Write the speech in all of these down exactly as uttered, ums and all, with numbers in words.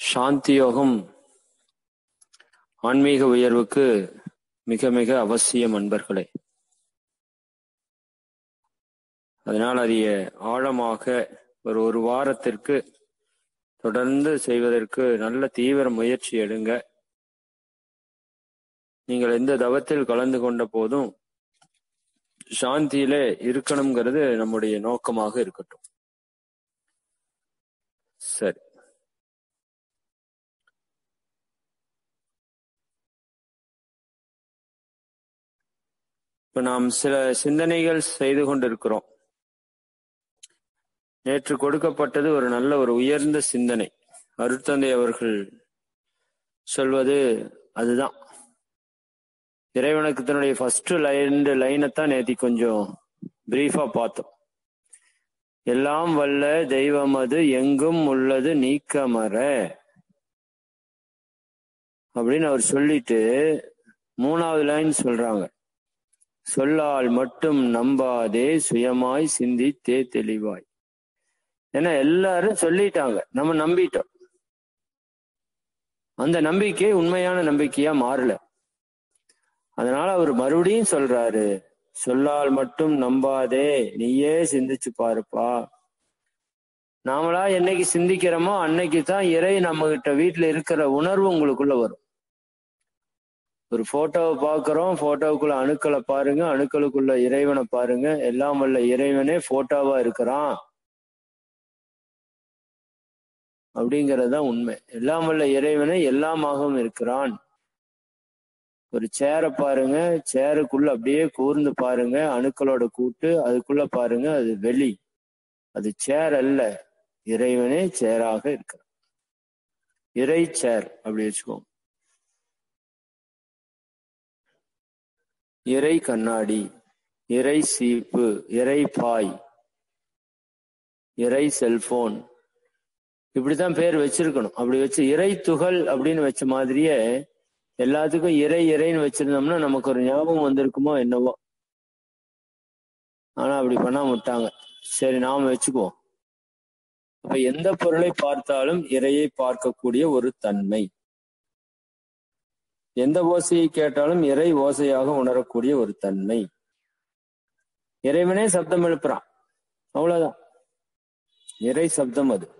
சாந்தி யோகம் ஆன்மீக உயர்வுக்கு மிக மிக அவசியம் அன்பர்களே. அதனால் அதை ஆழமாக ஒரு ஒரு வாரத்திற்கு தொடர்ந்து செய்வதற்கு நல்ல தீவிர முயற்சி எடுங்க. நீங்கள் எந்த தவத்தில் கலந்து கொண்ட போதும் சாந்தியிலே இருக்கணுங்கிறது நம்முடைய நோக்கமாக இருக்கட்டும். சரி, இப்ப நாம் சில சிந்தனைகள் செய்து கொண்டிருக்கிறோம். நேற்று கொடுக்கப்பட்டது ஒரு நல்ல ஒரு உயர்ந்த சிந்தனை. அருட்தந்தை அவர்கள் சொல்வது அதுதான். இறைவனுக்கு தன்னுடைய ஃபர்ஸ்ட் லைன் லைனைத்தான் நேத்தி கொஞ்சம் பிரீஃபா பார்த்தோம். எல்லாம் வல்ல தெய்வம் அது எங்கும் உள்ளது நீக்கமற அப்படின்னு அவர் சொல்லிட்டு மூணாவது லைன் சொல்றாங்க, சொல்லால் மட்டும் நம்பாதே சுயமாய் சிந்தித்தே தெளிவாய். ஏன்னா எல்லாரும் சொல்லிட்டாங்க, நம்ம நம்பிட்டோம். அந்த நம்பிக்கை உண்மையான நம்பிக்கையா மாறல. அதனால அவர் மறுபடியும் சொல்றாரு, சொல்லால் மட்டும் நம்பாதே, நீயே சிந்திச்சு பாருப்பா. நாமளா என்னைக்கு சிந்திக்கிறோமோ அன்னைக்கு தான் இறை நம்ம கிட்ட வீட்டுல இருக்கிற உணர்வு உங்களுக்குள்ள வரும். ஒரு போட்டோவை பார்க்கிறோம், போட்டோவுக்குள்ள அணுக்களை பாருங்க, அணுக்களுக்குள்ள இறைவனை பாருங்க. எல்லாம் வல்ல இறைவனே போட்டோவா இருக்கிறான் அப்படிங்கறதுதான் உண்மை. எல்லாம் வல்ல இறைவனே எல்லாமாகவும் இருக்கிறான். ஒரு சேரை பாருங்க, சேருக்குள்ள அப்படியே கூர்ந்து பாருங்க, அணுக்களோட கூட்டு அதுக்குள்ள பாருங்க, அது வெளி, அது சேர் அல்ல, இறைவனே சேராக இருக்கிறான். இறை சேர் அப்படி வச்சுக்கோங்க. இறை கண்ணாடி, இறை சீப்பு, இறை பாய், இறை செல்போன், இப்படித்தான் பேர் வச்சிருக்கணும். அப்படி வச்சு இறை துகள் அப்படின்னு வச்ச மாதிரியே எல்லாத்துக்கும் இறை இறைன்னு வச்சிருந்தோம்னா நமக்கு ஒரு ஞாபகம் வந்திருக்குமோ என்னவோ. ஆனா அப்படி பண்ணாம விட்டாங்க. சரி, நாம வச்சுக்குவோம். அப்ப எந்த பொருளை பார்த்தாலும் இறையை பார்க்கக்கூடிய ஒரு தன்மை, எந்த ஓசையை கேட்டாலும் இறை ஓசையாக உணரக்கூடிய ஒரு தன்மை. இறைவனே சப்தம் எழுப்புறான், அவ்வளவுதான். இறை சப்தம் அது.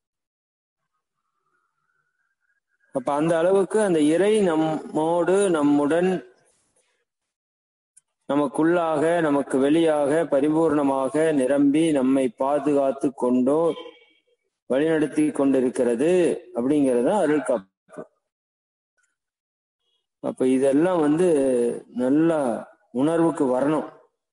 அப்ப அந்த அளவுக்கு அந்த இறை நம்மோடு, நம்முடன், நமக்குள்ளாக, நமக்கு வெளியாக பரிபூர்ணமாக நிரம்பி நம்மை பாதுகாத்து கொண்டோ வழிநடத்தி கொண்டிருக்கிறது அப்படிங்கிறது அருள் காப்பு. அப்ப இதெல்லாம் வந்து நல்லா உணர்வுக்கு வரணும்.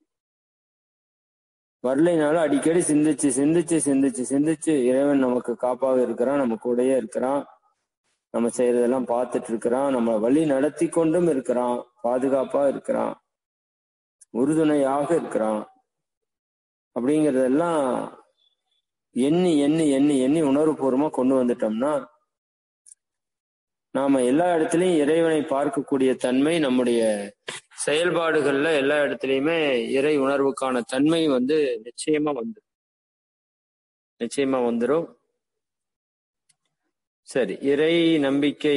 வரலைனாலும் அடிக்கடி சிந்திச்சு சிந்திச்சு சிந்திச்சு சிந்திச்சு இறைவன் நமக்கு காப்பாக இருக்கிறான், நம்ம கூடயே இருக்கிறான், நம்ம செய்யறதெல்லாம் பார்த்துட்டு இருக்கிறான், நம்ம வழி நடத்தி கொண்டும் இருக்கிறான், பாதுகாப்பா இருக்கிறான், உறுதுணையாக இருக்கிறான் அப்படிங்கறதெல்லாம் எண்ணி எண்ணி எண்ணி எண்ணி உணர்வுபூர்வமா கொண்டு வந்துட்டோம்னா நாம எல்லா இடத்துலயும் இறைவனை பார்க்கக்கூடிய தன்மை, நம்முடைய செயல்பாடுகள்ல எல்லா இடத்துலயுமே இறை உணர்வுக்கான தன்மை வந்து நிச்சயமா வந்து நிச்சயமா வந்துடும். சரி, இறை நம்பிக்கை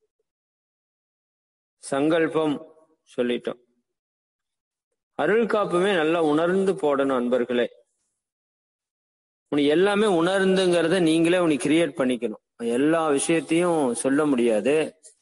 சங்கல்பம் சொல்லிட்டோம். அருள் காப்புமே நல்லா உணர்ந்து போடணும் அன்பர்களே. உனக்கு எல்லாமே உணர்ந்துங்கிறத நீங்களே உனக்கு கிரியேட் பண்ணிக்கணும். எல்லா விஷயத்தையும் சொல்ல முடியாது.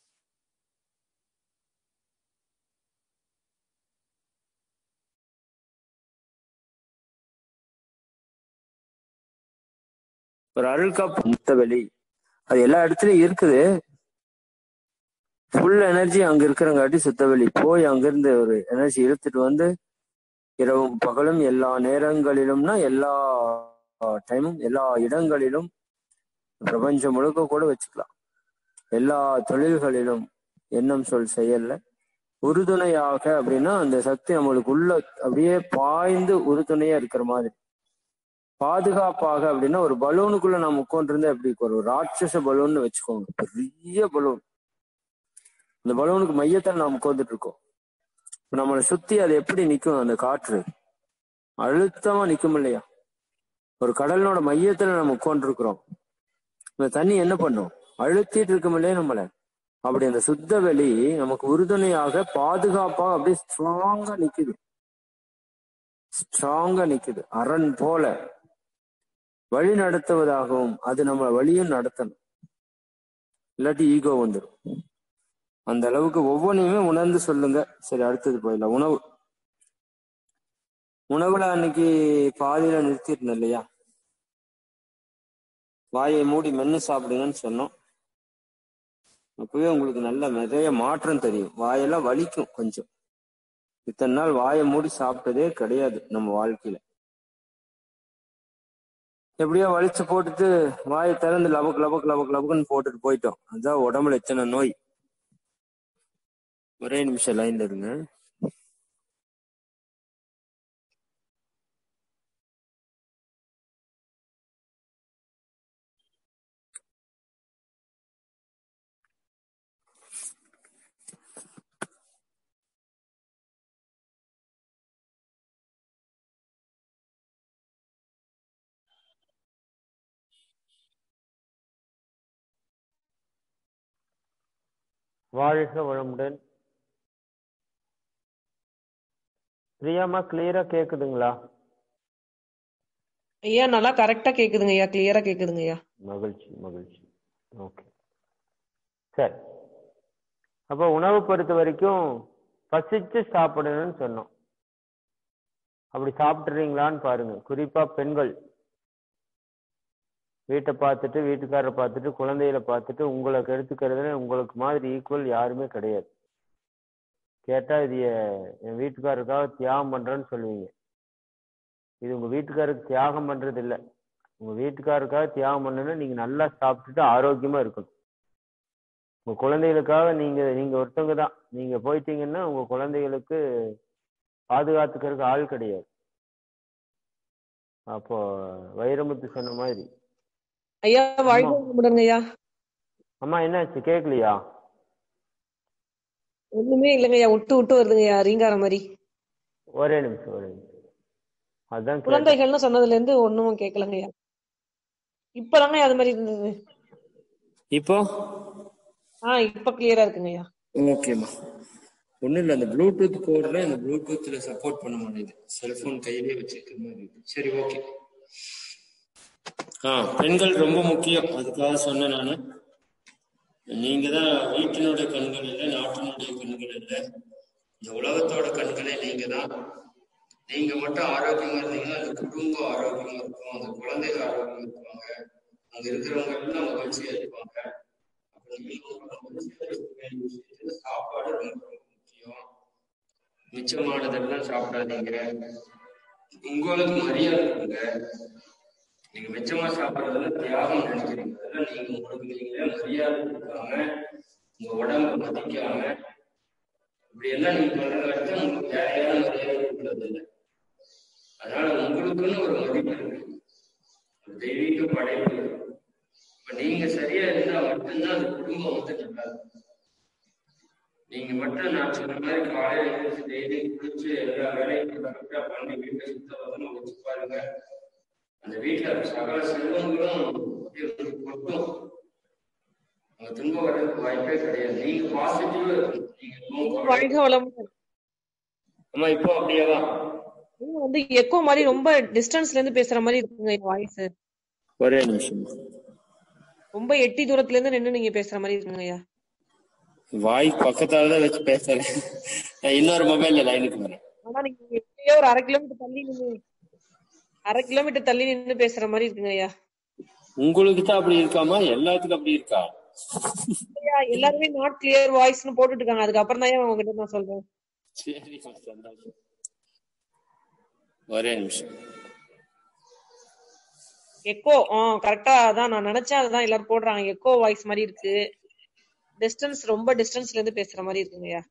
ஒரு அருள் காப்பு முத்தவெளி அது எல்லா இடத்துலயும் இருக்குது. ஃபுல் எனர்ஜி அங்க இருக்கிறங்காட்டி சுத்தவெளி போய் அங்கிருந்து ஒரு எனர்ஜி இழுத்துட்டு வந்து இரவும் பகலும் எல்லா நேரங்களிலும்னா எல்லா டைமும் எல்லா இடங்களிலும் பிரபஞ்சம் முழுக்க கூட வச்சுக்கலாம். எல்லா தொழில்களிலும் எண்ணம் சொல் செயல்ல உறுதுணையாக அப்படின்னா அந்த சக்தி நம்மளுக்கு உள்ள அப்படியே பாய்ந்து உறுதுணையா இருக்கிற மாதிரி. பாதுகாப்பாக அப்படின்னா ஒரு பலூனுக்குள்ள நாம் உட்காந்துருந்தா எப்படி, ஒரு ராட்சச பலூன்னு வச்சுக்கோங்க, பெரிய பலூன். இந்த பலூனுக்கு மையத்தில் நாம் உட்காந்துட்டு இருக்கோம். நம்மளை சுத்தி அது எப்படி நிக்கும், அந்த காற்று அழுத்தமா நிக்கும் இல்லையா? ஒரு கடலோட மையத்துல நம்ம உட்காந்துருக்கிறோம். இந்த தண்ணி என்ன பண்ணும், அழுத்திட்டு இருக்கோம் இல்லையா நம்மள, அப்படி அந்த சுத்த வெளி நமக்கு உறுதுணையாக பாதுகாப்பா அப்படியே ஸ்ட்ராங்கா நிக்குது, ஸ்ட்ராங்கா நிக்குது, அரண் போல வழி நடத்துவதாகவும். அது நம்ம வழியும் நடத்தணும், இல்லாட்டி ஈகோ வந்துடும். அந்த அளவுக்கு ஒவ்வொன்றையுமே உணர்ந்து சொல்லுங்க. சரி, அடுத்தது போயிடலாம். உணவு. உணவுல அன்னைக்கு பாதியில நிறுத்திருந்தோம் இல்லையா? வாயை மூடி மென்னு சாப்பிடுங்கன்னு சொன்னோம். அப்பவே உங்களுக்கு நல்ல நிறைய மாற்றம் தெரியும். வாயெல்லாம் வலிக்கும் கொஞ்சம். இத்தனை நாள் வாயை மூடி சாப்பிட்டதே கிடையாது நம்ம வாழ்க்கையில. எப்படியோ வலிச்சு போட்டுட்டு வாயை திறந்து லபக்கு லபக்கு லபக்கு லபக்குன்னு போட்டுட்டு போயிட்டோம். அதுதான் உடம்புல எத்தனை நோய். ஒரே நிமிஷம் லைன்ல இருங்க. வாழ்க வளமுடன். பிரியாமா, கிளியரா கேக்குதுங்களா? ஐயா நல்லா கரெக்டா கேக்குதுங்க ஐயா, கிளியரா கேக்குதுங்க ஐயா. மகிழ்ச்சி மகிழ்ச்சி. ஓகே, சரி. அப்போ உணவு பொறுத்த வரைக்கும் பசிச்சு சாப்பிடணும்னு சொன்னோம். அப்படி சாப்பிட்றீங்களான்னு பாருங்க. குறிப்பா பெண்கள் வீட்டை பார்த்துட்டு, வீட்டுக்காரரை பார்த்துட்டு, குழந்தைகளை பார்த்துட்டு உங்களை கெடுத்துக்கிறதுல உங்களுக்கு மாதிரி ஈக்குவல் யாருமே கிடையாது. கேட்டா இது என் வீட்டுக்காரருக்காக தியாகம் பண்றேன்னு சொல்லுவீங்க. இது உங்க வீட்டுக்காரருக்கு தியாகம் பண்றது இல்லை. உங்க வீட்டுக்காரருக்காக தியாகம் பண்ணணும்னா நீங்க நல்லா சாப்பிட்டுட்டு ஆரோக்கியமா இருக்கணும். உங்க குழந்தைகளுக்காக நீங்க நீங்க ஒருத்தவங்க தான். நீங்க போயிட்டீங்கன்னா உங்க குழந்தைகளுக்கு பாதுகாத்துக்கிறதுக்கு ஆள் கிடையாது. அப்போ வைரமுத்து சொன்ன மாதிரி. ஐயா வாழ்க வளமுடன் ஐயா. அம்மா என்னாச்சு, கேட்கலையா? ஒண்ணுமே இல்லைங்க ஐயா, விட்டு விட்டு வருதுங்க ஐயா, ரீங்கார மாதிரி. ஒரே நிமிஷம் ஒரே நிமிஷம். அதான் குழந்தைகள்னு சொன்னதுல இருந்து ஒண்ணும் கேட்கலங்க ஐயா. இப்பதாங்க அது மாதிரி இருந்தது. இப்போ ஆஹ் இப்ப கிளியரா இருக்குங்க ஐயா. ஓகேம்மா. ஒன்றும் இல்லை, அந்த ப்ளூடூத் கோடில் அந்த ப்ளூடூத்தில் சப்போர்ட் பண்ண மாட்டேங்குது. செல்ஃபோன் கையிலே வச்சுருக்கிற மாதிரி இருக்கு. சரி, ஓகே. ஆ பெண்கள் ரொம்ப முக்கியம். அதுக்காக சொன்னேன் நான். நீங்க தான் வீட்டினுடைய கண்கள் இல்லை, நாட்டினுடைய கண்கள் இல்லை, இந்த உலகத்தோட கண்களே நீங்க தான். நீங்க மட்டும் ஆரோக்கியமா இருந்தீங்கன்னா அந்த குடும்பம் ஆரோக்கியமா இருக்கும், அந்த குழந்தைகள் ஆரோக்கியமா இருப்பாங்க, அங்க இருக்கிறவங்க எல்லாம் மகிழ்ச்சியா இருப்பாங்க. சாப்பாடு ரொம்ப ரொம்ப முக்கியம். மிச்சமானதெல்லாம் சாப்பிடாதீங்க. உங்களுக்கு மரியாதை கொடுங்க. நீங்க மிச்சமா சாப்பிட்றதுல தியாகம் நினைக்கிறீங்க. அதெல்லாம் நீங்க உங்களுக்கு நீங்களே மரியாதை கொடுக்காம, உங்க உடம்ப மதிக்காம, இப்படி எல்லாம் நீங்க பண்றத உங்களுக்கு தேவையான மரியாதை கொடுக்கறது இல்லை. அதனால உங்களுக்குன்னு ஒரு மதிப்பு இருக்கு, தெய்வீக படைப்பு. இப்ப நீங்க சரியா இருந்தா மட்டும்தான் அந்த குடும்பம் வந்து நல்லா இருக்கும். நீங்க மட்டும் நான் சொன்ன மாதிரி காலையில எழுந்து டெய்லி குளிச்சு எல்லா வேலையும் கரெக்டா பண்ணி வீட்டை சுத்தம் வச்சு பாருங்க, அந்த வீட்டுல சகல செல்வங்களும் கொட்டும். அவங்க துன்பம் வர்றதுக்கு வாய்ப்பே கிடையாது. நீங்க பாசிட்டிவா இருக்கணும். ஆமா, இப்போ அப்படியேதான் வந்து எக்கோ மாதிரி ரொம்ப டிஸ்டன்ஸ்ல இருந்து பேசுற மாதிரி இருக்குங்க வாய்ஸ். ஒரே நிமிஷம். ரொம்ப எட்டி தூரத்துல இருந்து நின்று நீங்க பேசுற மாதிரி இருக்குங்க ஐயா. வாய் பக்கத்தாலதான் வச்சு பேசுறேன். இன்னொரு மொபைல்ல லைனுக்கு வரேன். ஆனா நீங்க எப்படியோ ஒரு அரை கிலோமீட்டர் தள்ளி நின்று அரை கிலோமீட்டர் தள்ளி நின்று பேசுற மாதிரி இருக்குங்க ஐயா. உங்களுக்கு தான் அப்படி இருக்காமா? எல்லாத்துக்கும் அப்படி இருக்கா? எல்லாருமே நாட் கிளியர் வாய்ஸ்னு போட்டுட்டு இருக்காங்க. அதுக்கப்புறம் தான் உங்ககிட்ட நான் சொல்றேன். சரி, சந்தோஷம். ஒரே நிமிஷம். எக்கோ ஆஹ் கரெக்டா அதான் நான் நினைச்சேன். அதுதான் எல்லாரும் போடுறாங்க. எக்கோ வாய்ஸ் மாதிரி இருக்கு. டிஸ்டன்ஸ் ரொம்ப டிஸ்டன்ஸ்ல இருந்து பேசுற மாதிரி இருக்குங்கய்யா.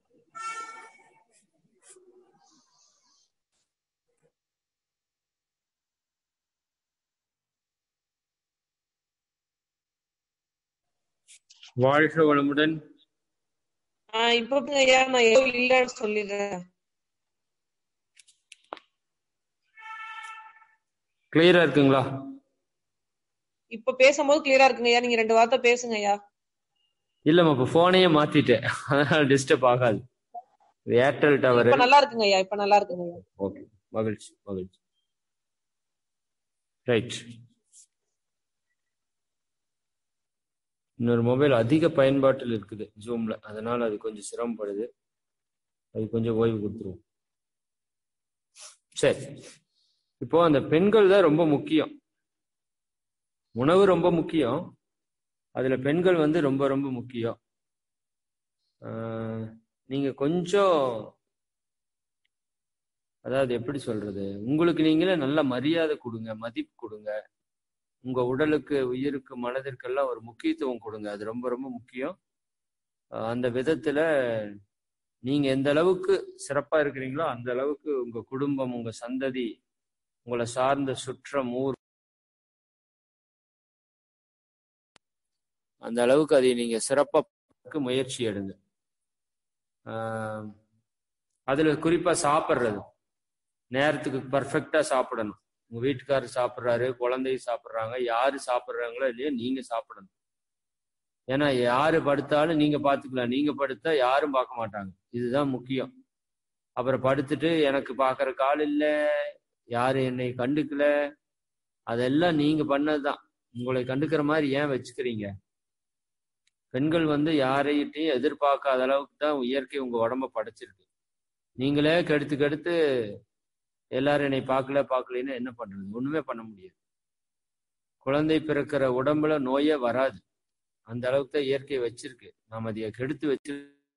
வாழ்க வளமுடன். ஆஹ் இப்ப ஐயா நான் எக்கோ இல்லன்னு சொல்லிடுறேன். கிளியரா இருக்குங்களா? இப்ப பேசும்போது கிளியரா இருக்குங்க ஐயா. நீங்க ரெண்டு வார்த்தை பேசுங்க ஐயா. இல்லம்மா இப்ப போனையே மாத்திட்டேன், அதனால டிஸ்டர்ப் ஆகாது. Airtel tower. இப்ப நல்லா இருக்குங்க ஐயா, இப்ப நல்லா இருக்குங்க ஐயா. ஓகே, மகிழ்ச்சி மகிழ்ச்சி. ரைட். இன்னொரு மொபைல் அதிக பயன்பாட்டில் இருக்குது ஜூம்ல, அதனால அது கொஞ்சம் சிரமப்படுது, அது கொஞ்சம் ஓய்வு கொடுத்துருவோம். சரி, இப்போ அந்த பெண்கள் தான் ரொம்ப முக்கியம். உணவு ரொம்ப முக்கியம், அதுல பெண்கள் வந்து ரொம்ப ரொம்ப முக்கியம். ஆஹ் நீங்க கொஞ்சம், அதாவது எப்படி சொல்றது, உங்களுக்கு நீங்களே நல்ல மரியாதை கொடுங்க, மதிப்பு கொடுங்க. உங்க உடலுக்கு, உயிருக்கு, மனதிற்கெல்லாம் ஒரு முக்கியத்துவம் கொடுங்க, அது ரொம்ப ரொம்ப முக்கியம். அந்த விதத்துல நீங்க எந்த அளவுக்கு சிறப்பா இருக்கிறீங்களோ அந்த அளவுக்கு உங்க குடும்பம், உங்க சந்ததி, உங்களை சார்ந்த சுற்றம், ஊர், அந்த அளவுக்கு அதை நீங்க சிறப்பா முயற்சி எடுங்க. ஆஹ் அதுல குறிப்பா சாப்பிட்றது, நேரத்துக்கு பர்ஃபெக்டா சாப்பிடணும். உங்க வீட்டுக்காரர் சாப்பிட்றாரு, குழந்தை சாப்பிட்றாங்க, யாரு சாப்பிட்றாங்களோ இல்லையோ நீங்க சாப்பிடணும். ஏன்னா யாரு படுத்தாலும் நீங்க பாத்துக்கலாம், நீங்க படுத்தா யாரும் பார்க்க மாட்டாங்க, இதுதான் முக்கியம். அப்புறம் படுத்துட்டு எனக்கு பாக்குற கால் இல்ல, யாரு என்னை கண்டுக்கல, அதெல்லாம் நீங்க பண்ணதுதான். உங்களை கண்டுக்கிற மாதிரி ஏன் வச்சுக்கிறீங்க? பெண்கள் வந்து யாரையிட்டையும் எதிர்பார்க்காத அளவுக்கு தான் இயற்கை உங்க உடம்ப படைச்சிருக்கு. நீங்களே கெடுத்து கெடுத்து எல்லாரும் என்னை பார்க்கல பார்க்கலன்னு என்ன பண்றது? ஒண்ணுமே பண்ண முடியாது. குழந்தை பிறக்கிற உடம்புல நோயே வராது, அந்த அளவுக்கு தான் இயற்கை வச்சிருக்கு. நாம் அதை கெடுத்து வச்சு,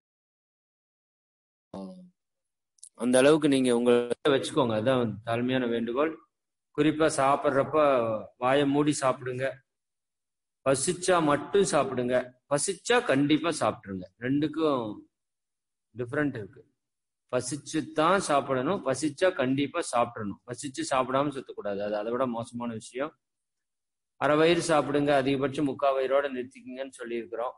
அந்த அளவுக்கு நீங்க உங்களை வச்சுக்கோங்க. அதுதான் தாழ்மையான வேண்டுகோள். குறிப்பா சாப்பிட்றப்ப வாயை மூடி சாப்பிடுங்க. பசிச்சா மட்டும் சாப்பிடுங்க, பசிச்சா கண்டிப்பா சாப்பிட்டுருங்க. ரெண்டுக்கும் டிஃப்ரெண்ட் இருக்கு. பசிச்சுத்தான் சாப்பிடணும், பசிச்சா கண்டிப்பா சாப்பிடணும். பசிச்சு சாப்பிடாம சுத்தக்கூடாது, அது அதை விட மோசமான விஷயம். அரை வயிறு சாப்பிடுங்க, அதிகபட்சம் முக்கால் வயிறோட நிறுத்திக்குங்கன்னு சொல்லியிருக்கிறோம்.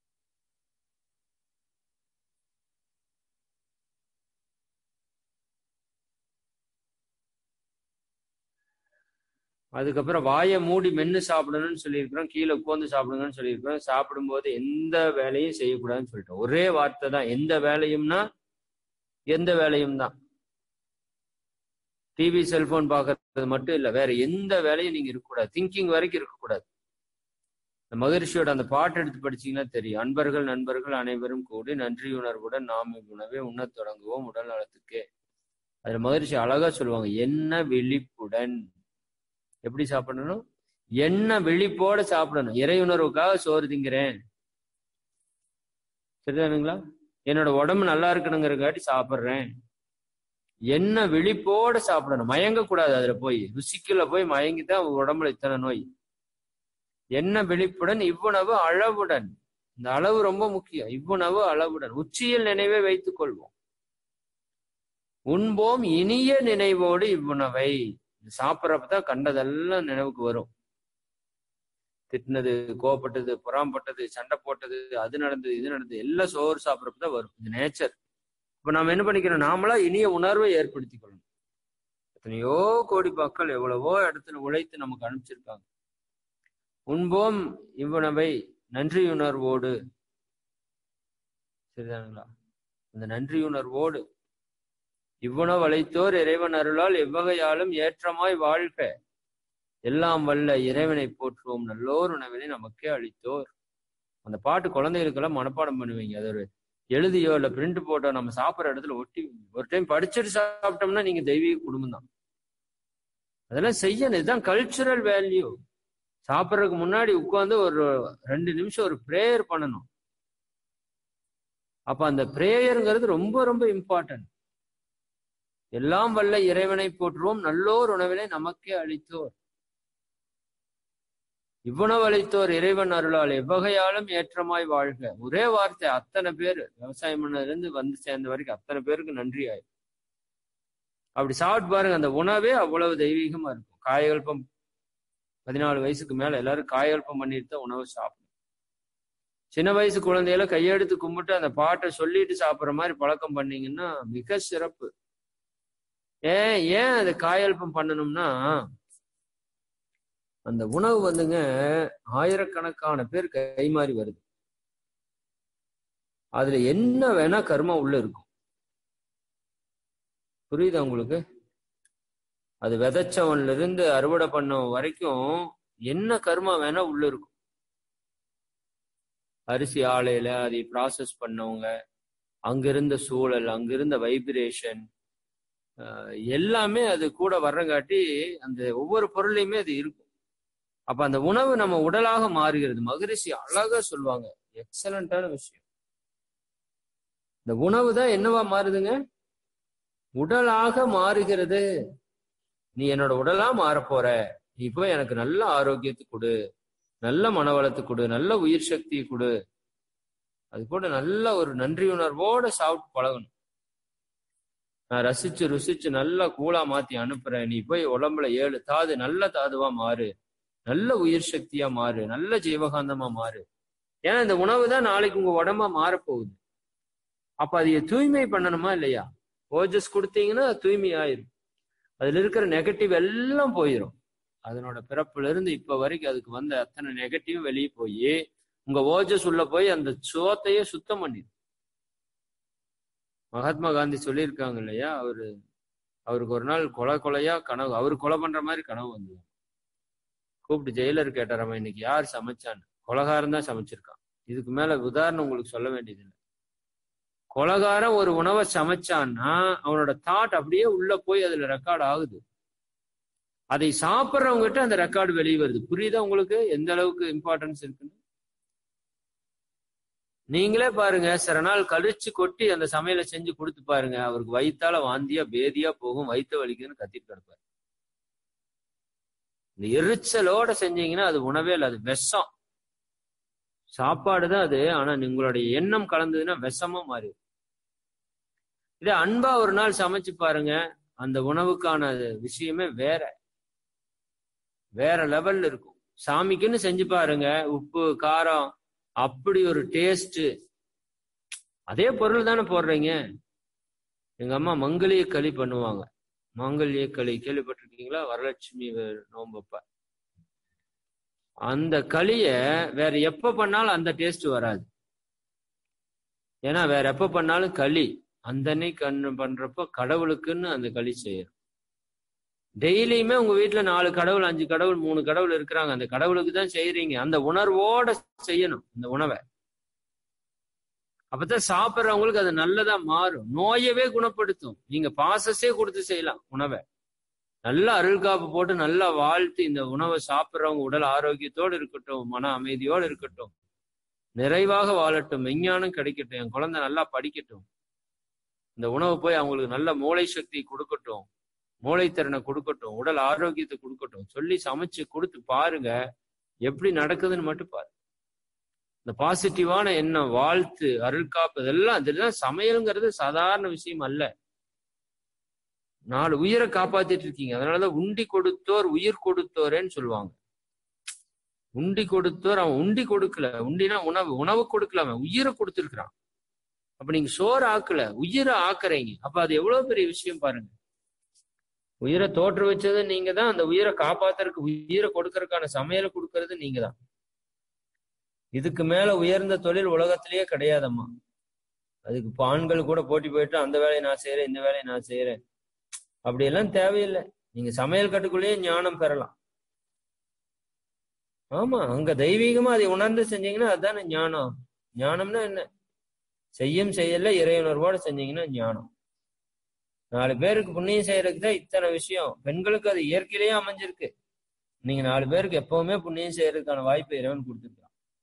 அதுக்கப்புறம் வாயை மூடி மென்னு சாப்பிடணும்னு சொல்லியிருக்கிறோம், கீழே உட்காந்து சாப்பிடுங்கன்னு சொல்லியிருக்கிறோம். சாப்பிடும்போது எந்த வேலையும் செய்யக்கூடாதுன்னு சொல்லிட்டோம். ஒரே வார்த்தை தான், எந்த வேலையும்னா எந்த வேலையும் தான். டிவி செல்போன் பார்க்கறது மட்டும் இல்லை, வேற எந்த வேலையும் நீங்க இருக்கக்கூடாது, திங்கிங் வரைக்கும் இருக்கக்கூடாது. மகரிஷியோட அந்த பாட்டு எடுத்து படிச்சீங்கன்னா தெரியும். அன்பர்கள் நண்பர்கள் அனைவரும் கூடி நன்றியுணர்வுடன் நாம் இவ்வுணவை உண்ணத் தொடங்குவோம் உடல் நலத்துக்கே. அதுல மகரிஷி அழகா சொல்லுவாங்க, என்ன விழிப்புடன். எப்படி சாப்பிடணும்? என்ன விழிப்போட சாப்பிடணும். இறையுணர்வுக்காக சோறு திங்கிறேன், சரிதானுங்களா? என்னோட உடம்பு நல்லா இருக்கணுங்கிறக்காட்டி சாப்பிட்றேன். என்ன விழிப்போட சாப்பிடணும், மயங்க கூடாது. அதுல போய் ருசிக்குள்ள போய் மயங்கிதான் உடம்புல இத்தனை நோய். என்ன விழிப்புடன், இவ்வுணவு அளவுடன். இந்த அளவு ரொம்ப முக்கியம். இவ்வுணவு அளவுடன், உச்சியில் நினைவை வைத்துக் கொள்வோம். உண்போம் இனிய நினைவோடு இவ்வுணவை. சாப்பிட்றப்பதான் கண்டதெல்லாம் நினைவுக்கு வரும். திட்டினது, கோவப்பட்டது, புறாம்பட்டது, சண்டை போட்டது, அது நடந்தது, இது நடந்தது, எல்லாம் சோறு சாப்பிட்றப்பதான் வரும். இது நேச்சர். இப்ப நாம என்ன பண்ணிக்கிறோம்? நாமளா இனிய உணர்வை ஏற்படுத்திக் கொள்ளணும். எத்தனையோ கோடி மக்கள் எவ்வளவோ இடத்துல உழைத்து நமக்கு அனுப்பிச்சிருக்காங்க. உண்போம் இவ்வுணவை நன்றியுணர்வோடு, சரிதானுங்களா? அந்த நன்றியுணர்வோடு இவ்வுணவு அளித்தோர் இறைவன் அருளால் எவ்வகையாலும் ஏற்றமாய் வாழ்க. எல்லாம் வல்ல இறைவனை போற்றுவோம், நல்லோர் உணவினை நமக்கே அளித்தோர். அந்த பாட்டு குழந்தைகளுக்கெல்லாம் மனப்பாடம் பண்ணுவீங்க. அது ஒரு எழுதியோ இல்ல பிரிண்ட் போட்டோ நம்ம சாப்பிட்ற இடத்துல ஒட்டி ஒரு டைம் படிச்சுட்டு சாப்பிட்டோம்னா நீங்க தெய்வீக குடும்பம் தான். அதெல்லாம் செய்யணும். இதுதான் கல்ச்சுரல் வேல்யூ. சாப்பிட்றதுக்கு முன்னாடி உட்காந்து ஒரு ரெண்டு நிமிஷம் ஒரு பிரேயர் பண்ணணும். அப்ப அந்த பிரேயருங்கிறது ரொம்ப ரொம்ப இம்பார்ட்டன்ட். எல்லாம் வல்ல இறைவனை போற்றுவோம், நல்லோர் உணவினை நமக்கே அளித்தோர். இவ்வுணவு அளித்தோர் இறைவன் அருளால் எவ்வகையாலும் ஏற்றமாய் வாழ்க. ஒரே வார்த்தை, அத்தனை பேர் விவசாயம் பண்ணதுல இருந்து வந்து சேர்ந்த வரைக்கும் அத்தனை பேருக்கு நன்றி ஆயிடும். அப்படி சாப்பிட்டு பாருங்க, அந்த உணவே அவ்வளவு தெய்வீகமா இருக்கும். காயகல்பம் பதினாலு வயசுக்கு மேல எல்லாரும் காயகல்பம் பண்ணிட்டு தான் உணவு சாப்பிடும். சின்ன வயசு குழந்தையில கையெடுத்து கும்பிட்டு அந்த பாட்டை சொல்லிட்டு சாப்பிட்ற மாதிரி பழக்கம் பண்ணீங்கன்னா மிக சிறப்பு. ஏன் ஏன் அதை காயல்பம் பண்ணணும்னா, அந்த உணவு வந்துங்க ஆயிரக்கணக்கான பேர் கைமாறி வருது. அதுல என்ன வேணா கர்மா உள்ள இருக்கும். புரியுதா உங்களுக்கு? அது விதைச்சவன்ல இருந்து அறுவடை பண்ண வரைக்கும் என்ன கர்மா வேணா உள்ள இருக்கும். அரிசி ஆலையில அதை ப்ராசஸ் பண்ணவங்க, அங்கிருந்த சூழல், அங்கிருந்த வைப்ரேஷன், எல்லாமே அது கூட வர்றங்காட்டி அந்த ஒவ்வொரு பொருளையுமே அது இருக்கும். அப்ப அந்த உணவு நம்ம உடலாக மாறுகிறது. மகரிஷி அழகா சொல்லுவாங்க, எக்ஸலண்டான விஷயம். இந்த உணவு தான் என்னவா மாறுதுங்க? உடலாக மாறுகிறது. நீ என்னோட உடலா மாற போற, நீ போய் எனக்கு நல்ல ஆரோக்கியத்தை கொடு, நல்ல மனவளத்தை கொடு, நல்ல உயிர் சக்தியை கொடு. அது கூட நல்ல ஒரு நன்றி உணர்வோட சாப்பிட்டு பழகணும். நான் ரசிச்சு ருசிச்சு நல்லா கூலா மாத்தி அனுப்புறேன், நீ போய் உடம்புல ஏழு தாது நல்ல தாதுவா மாறு, நல்ல உயிர் சக்தியா மாறு, நல்ல ஜீவகாந்தமா மாறு. ஏன்னா இந்த உணவு தான் நாளைக்கு உங்க உடம்பா மாறப்போகுது. அப்ப அதைய தூய்மை பண்ணணுமா இல்லையா? ஓஜஸ் கொடுத்தீங்கன்னா தூய்மை ஆயிரும். அதுல இருக்கிற நெகட்டிவ் எல்லாம் போயிடும். அதனோட பிறப்புல இருந்து இப்ப வரைக்கும் அதுக்கு வந்த அத்தனை நெகட்டிவ் வெளியே போய் உங்க ஓஜஸ் உள்ள போய் அந்த சோத்தையே சுத்தம் பண்ணிடும். மகாத்மா காந்தி சொல்லியிருக்காங்க இல்லையா, அவரு அவருக்கு ஒரு நாள் கொலை கொலையா கனவு, அவரு கொலை பண்ற மாதிரி கனவு வந்தது. கூப்பிட்டு ஜெயிலர் கேட்டாராமா, இன்னைக்கு யார் சமைச்சான்னு. கொலைகாரன் தான் சமைச்சிருக்கான். இதுக்கு மேல உதாரணம் உங்களுக்கு சொல்ல வேண்டியதில்லை. கொலைகாரன் ஒரு உணவை சமைச்சான்னா அவனோட தாட் அப்படியே உள்ள போய் அதுல ரெக்கார்ட் ஆகுது. அதை சாப்பிட்றவங்க கிட்ட அந்த ரெக்கார்டு வெளியே வருது. புரியுதா உங்களுக்கு எந்த அளவுக்கு இம்பார்ட்டன்ஸ் இருக்குன்னு? நீங்களே பாருங்க, சில நாள் கழிச்சு கொட்டி அந்த சமையலை செஞ்சு கொடுத்து பாருங்க, அவருக்கு வயித்தால வாந்தியா பேதியா போகும், வயிற்று வலிக்குதுன்னு கத்திட்டு கிடப்பாரு. இந்த எரிச்சலோட செஞ்சீங்கன்னா அது உணவே இல்லை, அது விஷம். சாப்பாடுதான் அது, ஆனா உங்களுடைய எண்ணம் கலந்ததுன்னா விஷமா மாறி. இதே அன்பா ஒரு நாள் சமைச்சு பாருங்க, அந்த உணவுக்கான விஷயமே வேற வேற லெவல்ல இருக்கும். சாமிக்குன்னு செஞ்சு பாருங்க, உப்பு காரம் அப்படி ஒரு டேஸ்ட். அதே பொருள் தானே போடுறீங்க. எங்க அம்மா மங்கலிய களி பண்ணுவாங்க. மங்கலிய களி கேள்விப்பட்டிருக்கீங்களா? வரலட்சுமி நோம்பப்ப அந்த களிய வேற எப்ப பண்ணாலும் அந்த டேஸ்ட் வராது. ஏன்னா வேற எப்ப பண்ணாலும் களி அந்த அன்னைக்கு கண்ணு பண்றப்ப கடவுளுக்குன்னு அந்த களி செய்யணும். டெய்லியுமே உங்க வீட்டுல நாலு கடவுள், அஞ்சு கடவுள், மூணு கடவுள் இருக்கிறாங்க. அந்த கடவுளுக்கு தான் செய்யறீங்க. அந்த உணர்வோட செய்யணும் இந்த உணவை. அப்பதான் சாப்பிட்றவங்களுக்கு அது நல்லதா மாறும். நோயவே குணப்படுத்தும். நீங்க பாசஸே கொடுத்து செய்யலாம் உணவை. நல்லா அருள் காப்பு போட்டு நல்லா வாழ்த்து இந்த உணவை சாப்பிட்றவங்க உடல் ஆரோக்கியத்தோடு இருக்கட்டும், மன அமைதியோடு இருக்கட்டும், நிறைவாக வாழட்டும், விஞ்ஞானம் கிடைக்கட்டும், என் குழந்தை நல்லா படிக்கட்டும், இந்த உணவு போய் அவங்களுக்கு நல்ல மூளை சக்தி கொடுக்கட்டும், மூளைத்திறனை கொடுக்கட்டும், உடல் ஆரோக்கியத்தை கொடுக்கட்டும் சொல்லி சமைச்சு கொடுத்து பாருங்க, எப்படி நடக்குதுன்னு மட்டும் பாருங்க. இந்த பாசிட்டிவான எண்ணம், வாழ்த்து, அருள் காப்பு, இதெல்லாம் இதெல்லாம் சமையலுங்கிறது சாதாரண விஷயம் அல்ல. நாலு உயிரை காப்பாத்திட்டு இருக்கீங்க. அதனாலதான் உண்டி கொடுத்தோர் உயிர் கொடுத்தோரேன்னு சொல்லுவாங்க. உண்டி கொடுத்தோர், அவன் உண்டி கொடுக்கல. உண்டினா உணவு, உணவு கொடுக்கல, அவன் உயிரை கொடுத்துருக்கிறான். அப்ப நீங்க சோறு ஆக்கல, உயிரை ஆக்குறீங்க. அப்ப அது எவ்வளவு பெரிய விஷயம் பாருங்க. உயிரை தோற்று வச்சது நீங்க தான். அந்த உயிரை காப்பாத்துறதுக்கு, உயிரை கொடுக்கறதுக்கான சமையலை கொடுக்கறது நீங்க தான். இதுக்கு மேல உயர்ந்த தொழில் உலகத்திலேயே கிடையாதம்மா. அதுக்கு இப்போ ஆண்கள் கூட போட்டி போயிட்டு அந்த வேலையை நான் செய்யறேன், இந்த வேலையை நான் செய்யறேன், அப்படியெல்லாம் தேவையில்லை. நீங்க சமையல் கட்டுக்குள்ளேயே ஞானம் பெறலாம். ஆமா, அங்க தெய்வீகமா அதை உணர்ந்து செஞ்சீங்கன்னா அதுதானே ஞானம். ஞானம்னா என்ன? செய்யும் செயல்ல இறையுணர்வோடு செஞ்சீங்கன்னா ஞானம். நாலு பேருக்கு புண்ணியம் செய்யறதுக்கு தான் இத்தனை விஷயம். பெண்களுக்கு அது இயற்கையிலேயே அமைஞ்சிருக்கு. நீங்க நாலு பேருக்கு எப்பவுமே புண்ணியம் செய்யறதுக்கான வாய்ப்பு இறைவன் கொடுத்துருக்கான்.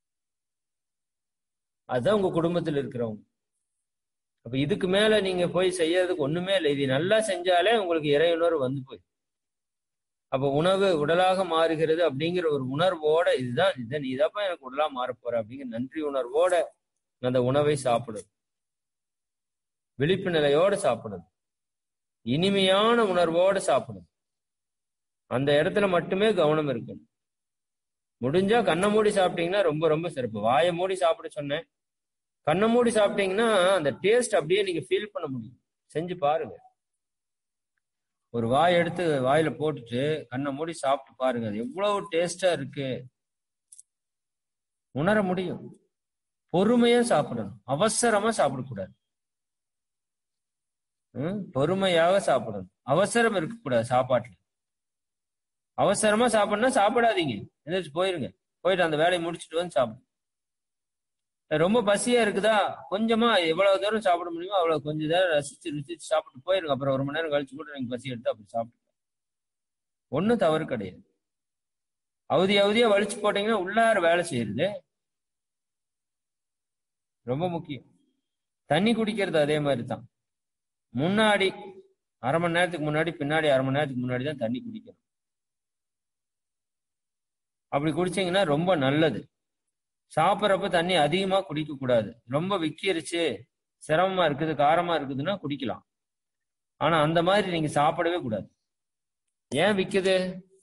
அதுதான் உங்க குடும்பத்தில் இருக்கிறவங்க. அப்ப இதுக்கு மேல நீங்க போய் செய்யறதுக்கு ஒண்ணுமே இல்லை. இது நல்லா செஞ்சாலே உங்களுக்கு இறையுணர்வு வந்து போய், அப்ப உணவு உடலாக மாறுகிறது அப்படிங்கிற ஒரு உணர்வோட, இதுதான் இதுதான் நீதாப்பா எனக்கு உடலா மாறப்போற அப்படிங்கிற நன்றி உணர்வோட அந்த உணவை சாப்பிடுது. விழிப்பு நிலையோட சாப்பிடுது. இனிமையான உணர்வோடு சாப்பிடும். அந்த இடத்துல மட்டுமே கவனம் இருக்கணும். முடிஞ்சா கண்ணை மூடி சாப்பிட்டீங்கன்னா ரொம்ப ரொம்ப சிறப்பு. வாயை மூடி சாப்பிட சொன்னேன், கண்ணை மூடி சாப்பிட்டீங்கன்னா அந்த டேஸ்ட் அப்படியே நீங்க ஃபீல் பண்ண முடியும். செஞ்சு பாருங்க. ஒரு வாய் எடுத்து வாயில போட்டுட்டு கண்ணை மூடி சாப்பிட்டு பாருங்க, அது எவ்வளவு டேஸ்டா இருக்கு உணர முடியும். பொறுமையா சாப்பிடணும், அவசரமா சாப்பிடக்கூடாது. ஹம் பொறுமையாக சாப்பிடணும், அவசரம் இருக்கக்கூடாது சாப்பாட்டுல. அவசரமா சாப்பிடணும்னா சாப்பிடாதீங்க, எந்திரிச்சு போயிருங்க, போயிட்டு அந்த வேலையை முடிச்சுட்டு வந்து சாப்பிடுங்க. ரொம்ப பசியா இருக்குதா, கொஞ்சமா எவ்வளவு தூரம் சாப்பிட முடியுமோ அவ்வளவு கொஞ்சம் நேரம் ரசிச்சு ருசிச்சு சாப்பிட்டு போயிருங்க. அப்புறம் ஒரு மணி நேரம் கழிச்சு கூட நீங்க பசி எடுத்து அப்படி சாப்பிடுங்க, ஒன்னும் தவறு கிடையாது. அவதி அவதியா வலிச்சு போட்டீங்கன்னா உள்ளார வேலை செய்யுது, ரொம்ப முக்கியம். தண்ணி குடிக்கிறது அதே மாதிரி தான். முன்னாடி அரை மணி நேரத்துக்கு முன்னாடி, பின்னாடி அரை மணி நேரத்துக்கு முன்னாடி தான் தண்ணி குடிக்கணும். அப்படி குடிச்சீங்கன்னா ரொம்ப நல்லது. சாப்பிட்றப்ப தண்ணி அதிகமா குடிக்க கூடாது. ரொம்ப விக்கிருச்சு, சிரமமா இருக்குது, காரமா இருக்குதுன்னா குடிக்கலாம். ஆனா அந்த மாதிரி நீங்க சாப்பிடவே கூடாது. ஏன் விக்குது?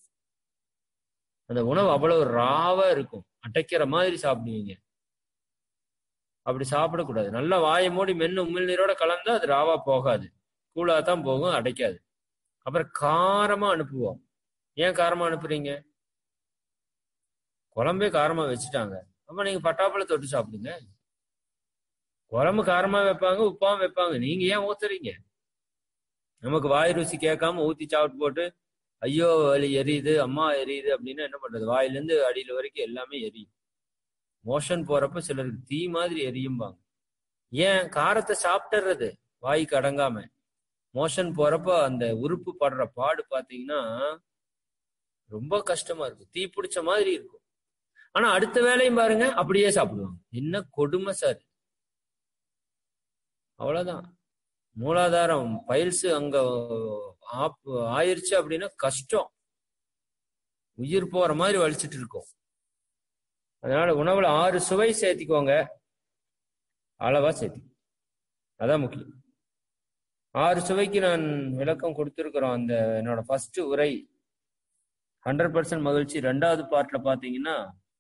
அந்த உணவு அவ்வளவு ராவா இருக்கும், அடைக்கிற மாதிரி சாப்பிடுவீங்க. அப்படி சாப்பிடக்கூடாது. நல்லா வாயை மூடி மென்னு உமிழ்நீரோட கலந்தா அது ராவா போகாது, கூலா தான் போகும், அடைக்காது. அப்புறம் காரமா அனுப்புவோம். ஏன் காரமா அனுப்புறீங்க? குழம்பே காரமா வச்சுட்டாங்க, அப்ப நீங்க பட்டாப்பழ தொட்டு சாப்பிடுங்க. குழம்பு காரமா வைப்பாங்க, உப்பாவும் வைப்பாங்க, நீங்க ஏன் ஊத்துறீங்க? நமக்கு வாய் ருசி கேட்காம ஊத்தி சாப்பிட்டு போட்டு ஐயோ வலி எரியுது, அம்மா எரியுது அப்படின்னு என்ன பண்றது? வாயில இருந்து அடியில வரைக்கும் எல்லாமே எரியும். மோஷன் போறப்ப சிலருக்கு தீ மாதிரி எரியும்பாங்க. ஏன்? காரத்தை சாப்பிட்டுறது வாய்க்கு அடங்காம. மோஷன் போறப்ப அந்த உறுப்பு படுற பாடு பாத்தீங்கன்னா ரொம்ப கஷ்டமா இருக்கும், தீ பிடிச்ச மாதிரி இருக்கும். ஆனா அடுத்த வேலையும் பாருங்க அப்படியே சாப்பிடுவாங்க. என்ன கொடுமை சார்! அவ்வளவுதான். மூலாதாரம் பைல்ஸ் அங்க ஆயிருச்சு அப்படின்னா கஷ்டம், உயிர் போற மாதிரி வலிச்சிட்டு இருக்கும். அதனால உணவுல ஆறு சுவை சேர்த்திக்கோங்க, அளவா சேர்த்தி, அதான் முக்கியம். ஆறு சுவைக்கு நான் விளக்கம் கொடுத்திருக்கிறோம். அந்த என்னோட ஃபர்ஸ்ட் உரை ஹண்ட்ரட் பர்சன்ட் மகிழ்ச்சி ரெண்டாவது பார்ட்ல பாத்தீங்கன்னா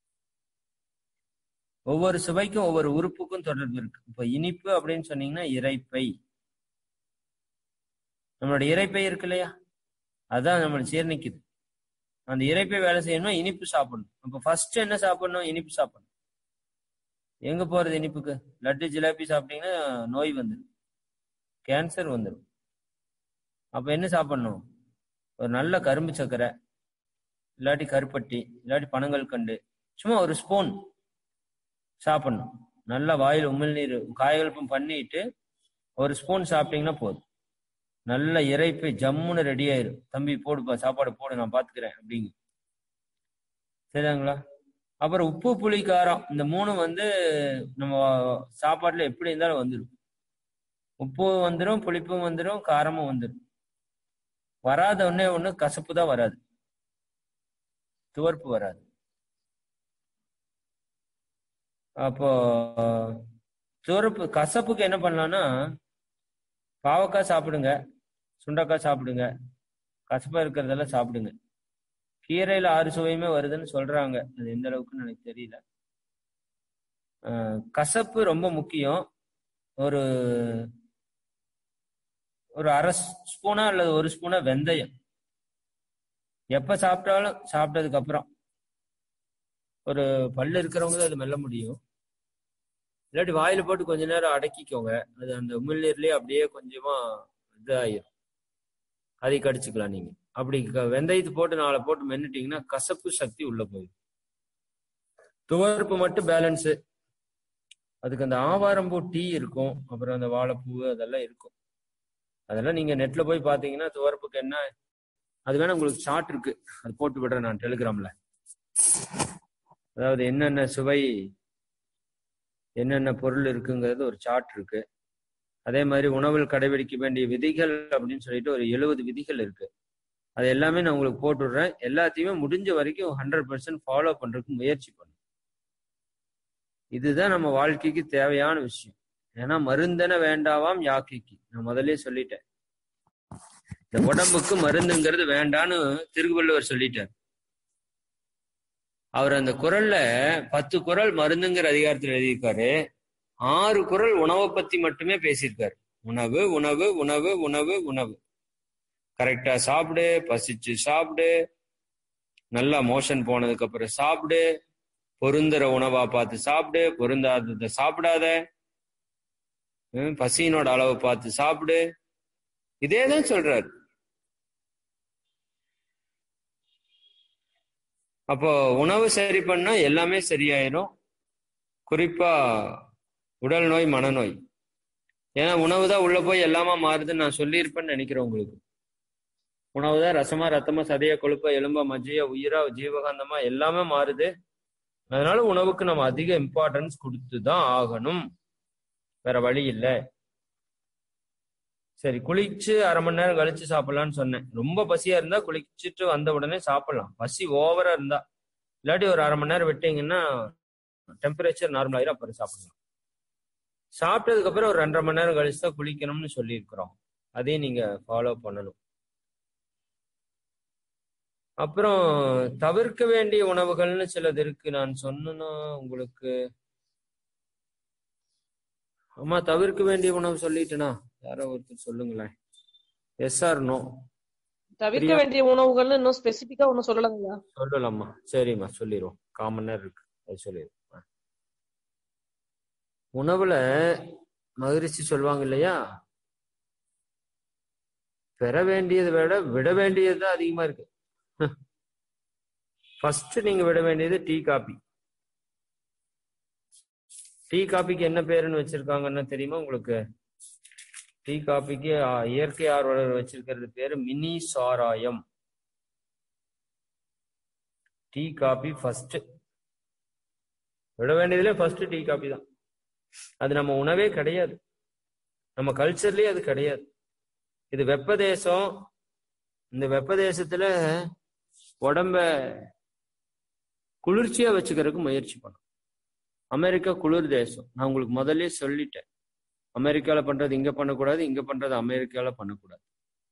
ஒவ்வொரு சுவைக்கும் ஒவ்வொரு உறுப்புக்கும் தொடர்பு இருக்கு. இப்ப இனிப்பு அப்படின்னு சொன்னீங்கன்னா இரைப்பை, நம்மளோட இரைப்பை இருக்கு இல்லையா, அதான் நம்மளை சீர்ணிக்குது. அந்த இரைப்பை வேலை செய்யணும்னா இனிப்பு சாப்பிடணும். அப்ப ஃபர்ஸ்ட் என்ன சாப்பிடணும்? இனிப்பு சாப்பிடணும். எங்க போறது இனிப்புக்கு? லட்டு ஜிலேபி சாப்பிட்டீங்கன்னா நோய் வந்துடும், கேன்சர் வந்துடும். அப்ப என்ன சாப்பிடணும்? ஒரு நல்ல கரும்பு சக்கரை, இல்லாட்டி கருப்பட்டி, இல்லாட்டி பனங்கள் கண்டு, சும்மா ஒரு ஸ்பூன் சாப்பிடணும். நல்லா வாயில் உமிழ்நீர் காயகல்பம் பண்ணிட்டு ஒரு ஸ்பூன் சாப்பிட்டீங்கன்னா போதும். நல்ல இறைப்பை ஜம்முன்னு ரெடி ஆயிரும். தம்பி போடுப்பா, சாப்பாடு போடு, நான் பாத்துக்கிறேன் அப்படிங்க. சரிங்களா? அப்புறம் உப்பு புளி காரம், இந்த மூணு வந்து நம்ம சாப்பாட்டுல எப்படி இருந்தாலும் வந்துடும். உப்பு வந்துடும், புளிப்பும் வந்துடும், காரமும் வந்துடும். வராத ஒன்னே ஒண்ணு கசப்பு தான் வராது, துவர்ப்பு வராது. அப்போ துவர்ப்பு கசப்புக்கு என்ன பண்ணலாம்னா பாவக்காய் சாப்பிடுங்க, சுண்டக்காய் சாப்பிடுங்க, கசப்பா இருக்கிறதெல்லாம் சாப்பிடுங்க. கீரையில ஆறு சுவையுமே வருதுன்னு சொல்றாங்க, அது எந்த அளவுக்குன்னு எனக்கு தெரியல. ஆஹ் கசப்பு ரொம்ப முக்கியம். ஒரு ஒரு அரை ஸ்பூனா அல்லது ஒரு ஸ்பூனா வெந்தயம் எப்ப சாப்பிட்டாலும் சாப்பிட்டதுக்கு அப்புறம், ஒரு பல்லு இருக்கிறவங்க தான் அது மெல்ல முடியும், இல்லாட்டி வாயில போட்டு கொஞ்ச நேரம் அடக்கிக்கோங்க. அது அந்த உமிழ்நீர்லயே அப்படியே கொஞ்சமா இதாயிரும், அதை கடிச்சுக்கலாம் நீங்க. அப்படி வெந்தயத்தை போட்டு நாளை போட்டு மென்னுட்டீங்கன்னா கசப்பு சக்தி உள்ள போயிடும். துவர்ப்பு மட்டும் பேலன்ஸு. அதுக்கு அந்த ஆவாரம்பூ டீ இருக்கும், அப்புறம் அந்த வாழைப்பூ அதெல்லாம் இருக்கும். அதெல்லாம் நீங்க நெட்ல போய் பாத்தீங்கன்னா துவர்ப்புக்கு என்ன, அது வேணா உங்களுக்கு சார்ட் இருக்கு, அது போட்டு விடுறேன் நான் டெலிகிராம்ல. அதாவது என்னென்ன சுவை, என்னென்ன பொருள் இருக்குங்கிறது ஒரு சார்ட் இருக்கு. அதே மாதிரி உணவில் கடைபிடிக்க வேண்டிய விதிகள் அப்படின்னு சொல்லிட்டு ஒரு எழுபது விதிகள் இருக்கு. அது எல்லாமே நான் உங்களுக்கு போட்டு விடுறேன். எல்லாத்தையுமே முடிஞ்ச வரைக்கும் ஹண்ட்ரட் பர்சன்ட் ஃபாலோ பண்றதுக்கு முயற்சி பண்ணும். இதுதான் நம்ம வாழ்க்கைக்கு தேவையான விஷயம். ஏன்னா மருந்தென வேண்டாவாம் யாக்கைக்கு, நான் முதலே சொல்லிட்டேன். இந்த உடம்புக்கு மருந்துங்கிறது வேண்டான்னு திருவள்ளுவர் சொல்லிட்டார். அவர் அந்த குறள்ல பத்து குறள் மருந்துங்கிற அதிகாரத்தில் எழுதியிருக்காரு, ஆறு குறள் உணவை பத்தி மட்டுமே பேசியிருக்காரு. உணவு உணவு உணவு உணவு உணவு, கரெக்டா சாப்பிடு, பசிச்சு சாப்பிடு, நல்லா மோஷன் போனதுக்கு அப்புறம் சாப்பிடு, பொருந்துற உணவா பார்த்து சாப்பிடு, பொருந்தாததை சாப்பிடாத, பசியினோட அளவை பார்த்து சாப்பிடு. இதேதான் சொல்றாரு. அப்போ உணவு சரி பண்ணா எல்லாமே சரியாயிரும். குறிப்பா உடல் நோய், மனநோய். ஏன்னா உணவு தான் உள்ள போய் எல்லாமா மாறுதுன்னு நான் சொல்லியிருப்பேன்னு நினைக்கிறேன். உங்களுக்கு உணவு தான் ரசமா, ரத்தமா, சதைய, கொழுப்பா, எலும்பா, மஜ்ஜையா, உயிரா, ஜீவகாந்தமா எல்லாமே மாறுது. அதனால உணவுக்கு நம்ம அதிக இம்பார்ட்டன்ஸ் கொடுத்துதான் ஆகணும். வேற வழி இல்லை. சரி, குளிச்சு அரை மணி நேரம் கழிச்சு சாப்பிடலாம்னு சொன்னேன். ரொம்ப பசியா இருந்தா குளிச்சுட்டு வந்த உடனே சாப்பிடலாம். பசி ஓவரா இருந்தா, இல்லாட்டி ஒரு அரை மணி நேரம் விட்டீங்கன்னா டெம்பரேச்சர் நார்மல் ஆயிரும், அப்புறம் சாப்பிடலாம். சாப்பிட்டதுக்கு அப்புறம் ஒரு ரெண்டரை மணி நேரம் கழிச்சு தான் குளிக்கணும்னு சொல்லியிருக்கிறோம். அதையும் நீங்க ஃபாலோ பண்ணணும். அப்புறம் தவிர்க்க வேண்டிய உணவுகள்னு சிலது இருக்கு. நான் சொன்னா உங்களுக்கு ஆமா, தவிர்க்க வேண்டிய உணவு சொல்லிட்டுனா யாரோ ஒருத்தர் சொல்லுங்களேன். Yes or no? தவிர்க்க வேண்டிய உணவுகள்னு இன்னும் ஸ்பெசிபிக்கா ஒன்னும் சொல்லலாங்களா? சொல்லலாமா? சரிம்மா, சொல்லிடுவோம். காமன் நேரம் இருக்கு, அது சொல்லிடுவோம். உணவுல மகிழ்ச்சி சொல்லுவாங்க இல்லையா, பெற வேண்டியதை விட விட வேண்டியது தான் அதிகமா இருக்கு. ஃபர்ஸ்ட் நீங்க விட வேண்டியது டீ காபி. டீ காபிக்கு என்ன பேருன்னு வச்சிருக்காங்கன்னு தெரியுமா உங்களுக்கு? டீ காபிக்கு இயற்கை ஆர்வலர் வச்சிருக்கிறது பேரு மினி சாராயம். டீ காபி ஃபர்ஸ்ட் விட வேண்டியதுல ஃபர்ஸ்ட் டீ காபி தான். அது நம்ம உணவே கிடையாது, நம்ம கல்ச்சர்லயே அது கிடையாது. இது வெப்ப தேசம். இந்த வெப்ப தேசத்துல உடம்ப குளிர்ச்சியா வச்சுக்கிறதுக்கு முயற்சி பண்ணும். அமெரிக்கா குளிர் தேசம். நான் உங்களுக்கு முதல்ல சொல்லிட்டேன், அமெரிக்கால பண்றது இங்க பண்ணக்கூடாது, இங்க பண்றது அமெரிக்கால பண்ணக்கூடாது.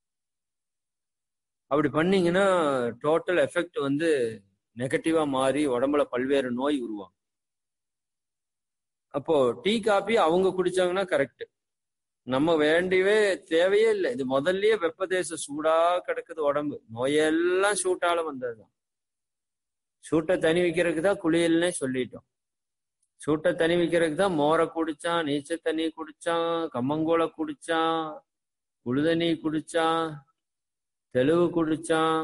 அப்படி பண்ணீங்கன்னா டோட்டல் எஃபெக்ட் வந்து நெகட்டிவா மாறி உடம்புல பல்வேறு நோய் உருவாகும். அப்போ டீ காபி அவங்க குடிச்சாங்கன்னா கரெக்ட், நம்ம வேண்டியவே தேவையே இல்லை. இது முதல்லயே வெப்ப தேசம், சூடா கிடக்குது உடம்பு, நோயெல்லாம் சூட்டால வந்ததுதான். சூட்டை தனி வைக்கிறதுக்கு தான் குளியல்னே சொல்லிட்டோம். சூட்டை தனி வைக்கிறதுக்கு தான் மோரை குடிச்சான், நீச்ச தண்ணி குடிச்சான், கம்மங்கூழ குடிச்சான், உளுதண்ணி குடிச்சான், தெளிவு குடிச்சான்,